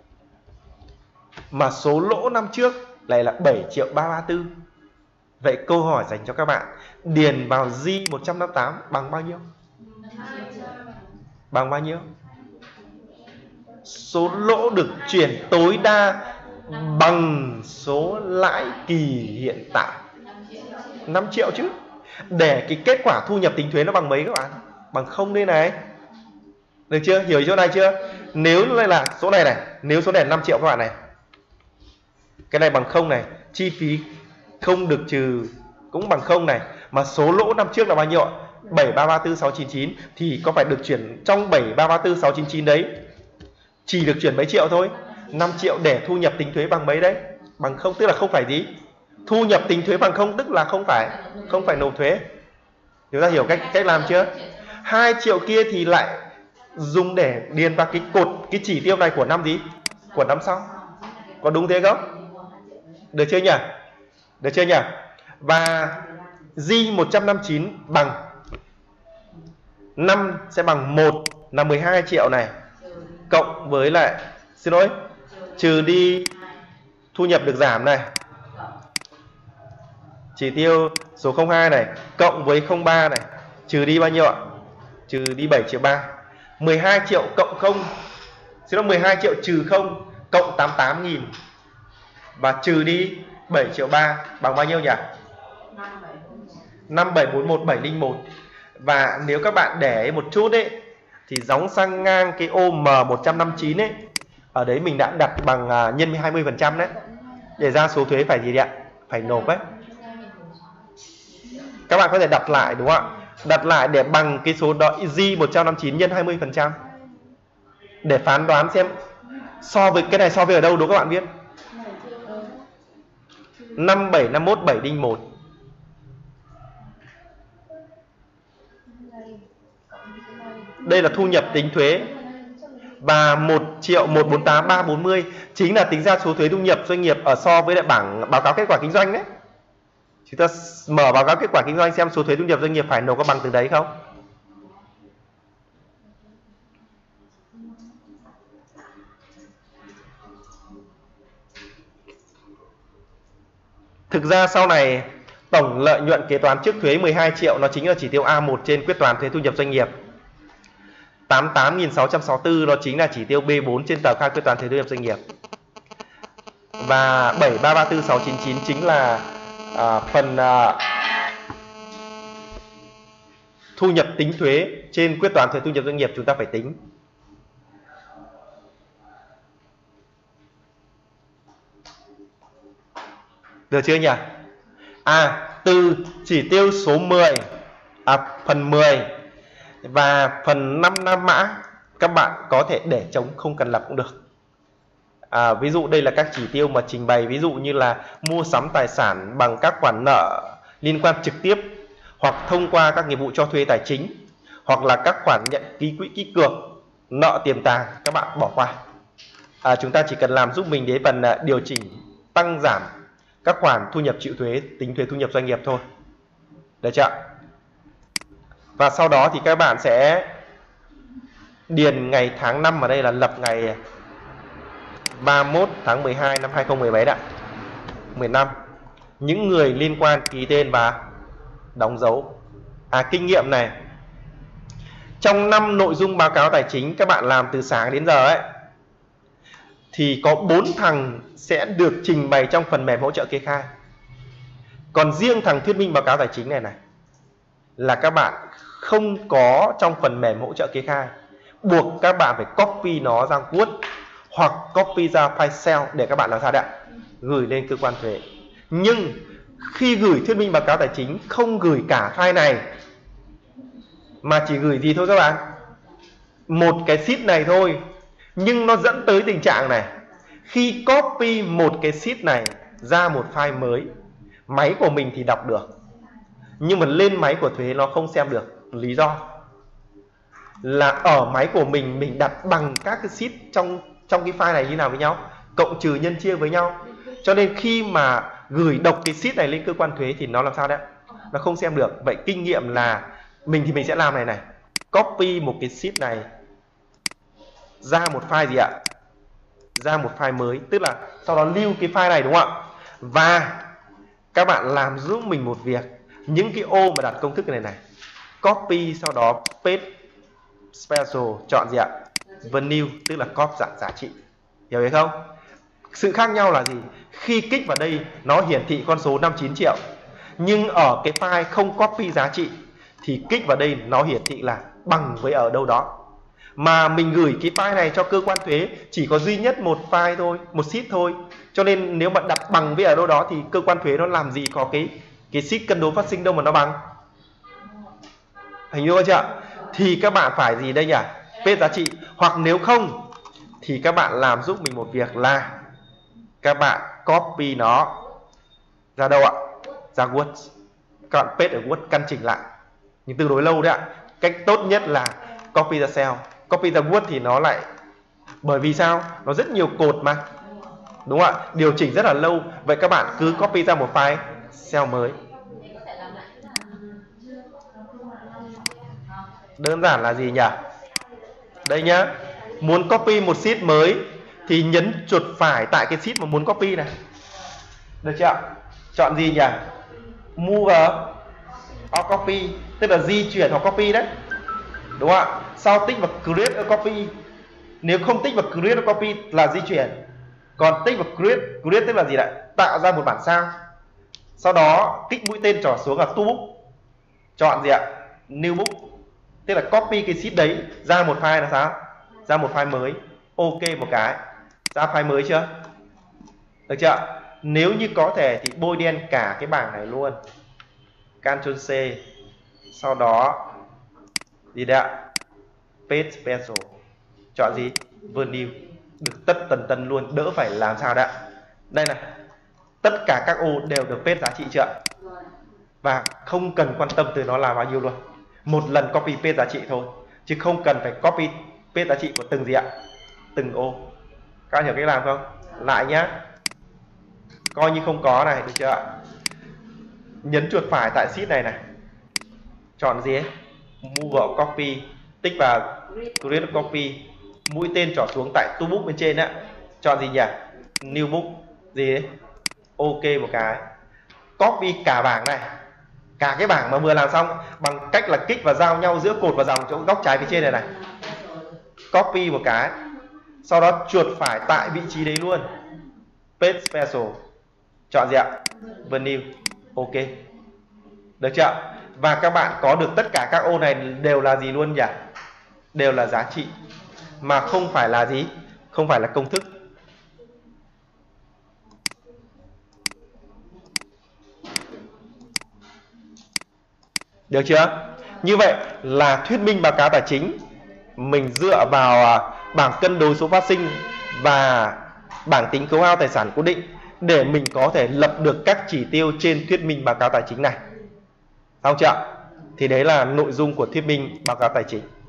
mà số lỗ năm trước lại là bảy triệu ba trăm ba mươi tư. Vậy câu hỏi dành cho các bạn, điền vào G một trăm năm mươi tám bằng bao nhiêu? Bằng bao nhiêu? Số lỗ được chuyển tối đa bằng số lãi kỳ hiện tại năm triệu chứ. Để cái kết quả thu nhập tính thuế nó bằng mấy các bạn? Bằng không đây này. Được chưa? Hiểu chỗ này chưa? Nếu đây là số này này, nếu số này là năm triệu các bạn này, cái này bằng không này, chi phí không được trừ cũng bằng không này, mà số lỗ năm trước là bao nhiêu ạ? bảy ba ba tư sáu chín chín, thì có phải được chuyển trong bảy ba ba tư sáu chín chín đấy chỉ được chuyển mấy triệu thôi? năm triệu, để thu nhập tính thuế bằng mấy đấy? Bằng không, tức là không phải gì? Thu nhập tính thuế bằng không tức là không phải không phải nộp thuế. Chúng ta hiểu cách cách làm chưa? hai triệu kia thì lại dùng để điền vào cái cột, cái chỉ tiêu này của năm gì? Của năm sau. Có đúng thế không? Được chưa nhỉ? Được chưa nhỉ? Và G một trăm năm mươi chín bằng năm sẽ bằng một là mười hai triệu này, cộng với lại, xin lỗi, trừ đi thu nhập được giảm này, chỉ tiêu số không hai này, cộng với không ba này, trừ đi bao nhiêu ạ? Trừ đi bảy triệu ba. mười hai triệu cộng không, xin lỗi, mười hai triệu trừ không, cộng tám mươi tám nghìn và trừ đi bảy triệu ba bằng bao nhiêu nhỉ? năm bảy bốn một bảy không một. Và nếu các bạn để một chút ấy thì gióng sang ngang cái ô M một trăm năm mươi chín ấy, ở đấy mình đã đặt bằng uh, nhân với hai mươi phần trăm đấy, để ra số thuế phải gì đấy ạ? Phải nộp ấy. Các bạn có thể đặt lại đúng không ạ? Đặt lại để bằng cái số đó G một trăm năm mươi chín nhân hai mươi phần trăm để phán đoán xem so với cái này so với ở đâu, đúng các bạn biết. Năm bảy năm mốt bảy không một. Đây là thu nhập tính thuế. Và một triệu một trăm bốn mươi tám nghìn ba trăm bốn mươi chính là tính ra số thuế thu nhập doanh nghiệp ở so với lại bảng báo cáo kết quả kinh doanh đấy. Chúng ta mở báo cáo kết quả kinh doanh xem số thuế thu nhập doanh nghiệp phải nộp có bằng từ đấy không? Thực ra sau này tổng lợi nhuận kế toán trước thuế mười hai triệu nó chính là chỉ tiêu A một trên quyết toán thuế thu nhập doanh nghiệp. tám mươi tám nghìn sáu trăm sáu mươi tư đó chính là chỉ tiêu B bốn trên tờ khai quyết toán thuế thu nhập doanh nghiệp. Và bảy ba ba tư sáu chín chín chính là à, phần à, thu nhập tính thuế trên quyết toán thuế thu nhập doanh nghiệp chúng ta phải tính. Được chưa nhỉ? À, từ chỉ tiêu số mười, à, phần mười và phần năm năm mã các bạn có thể để trống, không cần lập cũng được. À, ví dụ đây là các chỉ tiêu mà trình bày, ví dụ như là mua sắm tài sản bằng các khoản nợ liên quan trực tiếp hoặc thông qua các nghiệp vụ cho thuê tài chính, hoặc là các khoản nhận ký quỹ ký cược, nợ tiềm tàng, các bạn bỏ qua. À, chúng ta chỉ cần làm giúp mình đến phần điều chỉnh tăng giảm các khoản thu nhập chịu thuế, tính thuế thu nhập doanh nghiệp thôi. Được chưa? Và sau đó thì các bạn sẽ điền ngày tháng năm ở đây là lập ngày ba mươi mốt tháng mười hai năm hai không một bảy đã. mười lăm. Những người liên quan ký tên và đóng dấu. À, kinh nghiệm này. Trong năm nội dung báo cáo tài chính các bạn làm từ sáng đến giờ ấy, thì có bốn thằng sẽ được trình bày trong phần mềm hỗ trợ kê khai. Còn riêng thằng thuyết minh báo cáo tài chính này này là các bạn không có trong phần mềm hỗ trợ kê khai, buộc các bạn phải copy nó ra Word hoặc copy ra file Excel để các bạn làm sao đấy, gửi lên cơ quan thuế. Nhưng khi gửi thuyết minh báo cáo tài chính không gửi cả file này, mà chỉ gửi gì thôi các bạn, một cái sheet này thôi. Nhưng nó dẫn tới tình trạng này, khi copy một cái sheet này ra một file mới Máy của mình thì đọc được, nhưng mà lên máy của thuế nó không xem được. Lý do là ở máy của mình mình đặt bằng các cái sheet trong trong cái file này như nào với nhau, cộng trừ nhân chia với nhau. Cho nên khi mà gửi đọc cái sheet này lên cơ quan thuế thì nó làm sao đấy? Nó không xem được. Vậy kinh nghiệm là mình thì mình sẽ làm này này, copy một cái sheet này ra một file gì ạ? Ra một file mới, tức là sau đó lưu cái file này, đúng không ạ? Và các bạn làm giúp mình một việc, những cái ô mà đặt công thức này này, copy sau đó paste special, chọn gì ạ? Value, tức là copy dạng giá trị. Hiểu hay không? Sự khác nhau là gì? Khi kích vào đây nó hiển thị con số năm mươi chín triệu, nhưng ở cái file không copy giá trị thì kích vào đây nó hiển thị là bằng với ở đâu đó. Mà mình gửi cái file này cho cơ quan thuế chỉ có duy nhất một file thôi, một sheet thôi. Cho nên nếu bạn đặt bằng với ở đâu đó thì cơ quan thuế nó làm gì có cái cái sheet cân đối phát sinh đâu mà nó bằng. Hình dung chưa? Thì các bạn phải gì đây nhỉ? Paste giá trị. Hoặc nếu không thì các bạn làm giúp mình một việc là các bạn copy nó ra đâu ạ? Ra Word. Các bạn paste ở Word, căn chỉnh lại. Nhưng tương đối lâu đấy ạ. Cách tốt nhất là copy ra Excel. Copy ra Word thì nó lại, bởi vì sao? Nó rất nhiều cột mà, đúng không ạ? Điều chỉnh rất là lâu. Vậy các bạn cứ copy ra một file Excel mới. Đơn giản là gì nhỉ? Đây nhá. Muốn copy một sheet mới thì nhấn chuột phải tại cái sheet mà muốn copy này. Được chưa ạ? Chọn gì nhỉ? Move or copy, tức là di chuyển hoặc copy đấy. Đúng không ạ? Sau tích vào create or copy. Nếu không tích vào create or copy là di chuyển. Còn tích vào create, create tức là gì đấy? Tạo ra một bản sao. Sau đó kích mũi tên trỏ xuống là to book. Chọn gì ạ? New book. Tức là copy cái sheet đấy ra một file là sao? Ra một file mới. Ok một cái. Ra file mới chưa? Được chưa? Nếu như có thể thì bôi đen cả cái bảng này luôn. Ctrl C. Sau đó gì đấy ạ? Paste special. Chọn gì? Value. Được tất tần tần luôn, đỡ phải làm sao đấy. Đây này. Tất cả các ô đều được paste giá trị chưa? Và không cần quan tâm từ nó là bao nhiêu luôn. Một lần copy paste giá trị thôi, chứ không cần phải copy paste giá trị của từng gì ạ? Từng ô. Các bạn hiểu cách làm không? Lại nhá. Coi như không có này, được chưa ạ? Nhấn chuột phải tại sheet này này. Chọn gì ấy? Move or copy, tích vào create copy, mũi tên trỏ xuống tại to book bên trên á. Chọn gì nhỉ? New book. Gì đấy? Ok một cái. Copy cả bảng này. Cả cái bảng mà vừa làm xong bằng cách là kích và giao nhau giữa cột và dòng chỗ góc trái phía trên này này. Copy một cái. Sau đó chuột phải tại vị trí đấy luôn. Paste special. Chọn gì ạ? Value. Ok. Được chưa? Và các bạn có được tất cả các ô này đều là gì luôn nhỉ? Đều là giá trị. Mà không phải là gì? Không phải là công thức. Được chưa? Như vậy là thuyết minh báo cáo tài chính mình dựa vào bảng cân đối số phát sinh và bảng tính khấu hao tài sản cố định để mình có thể lập được các chỉ tiêu trên thuyết minh báo cáo tài chính này. Xong chưa? Thì đấy là nội dung của thuyết minh báo cáo tài chính.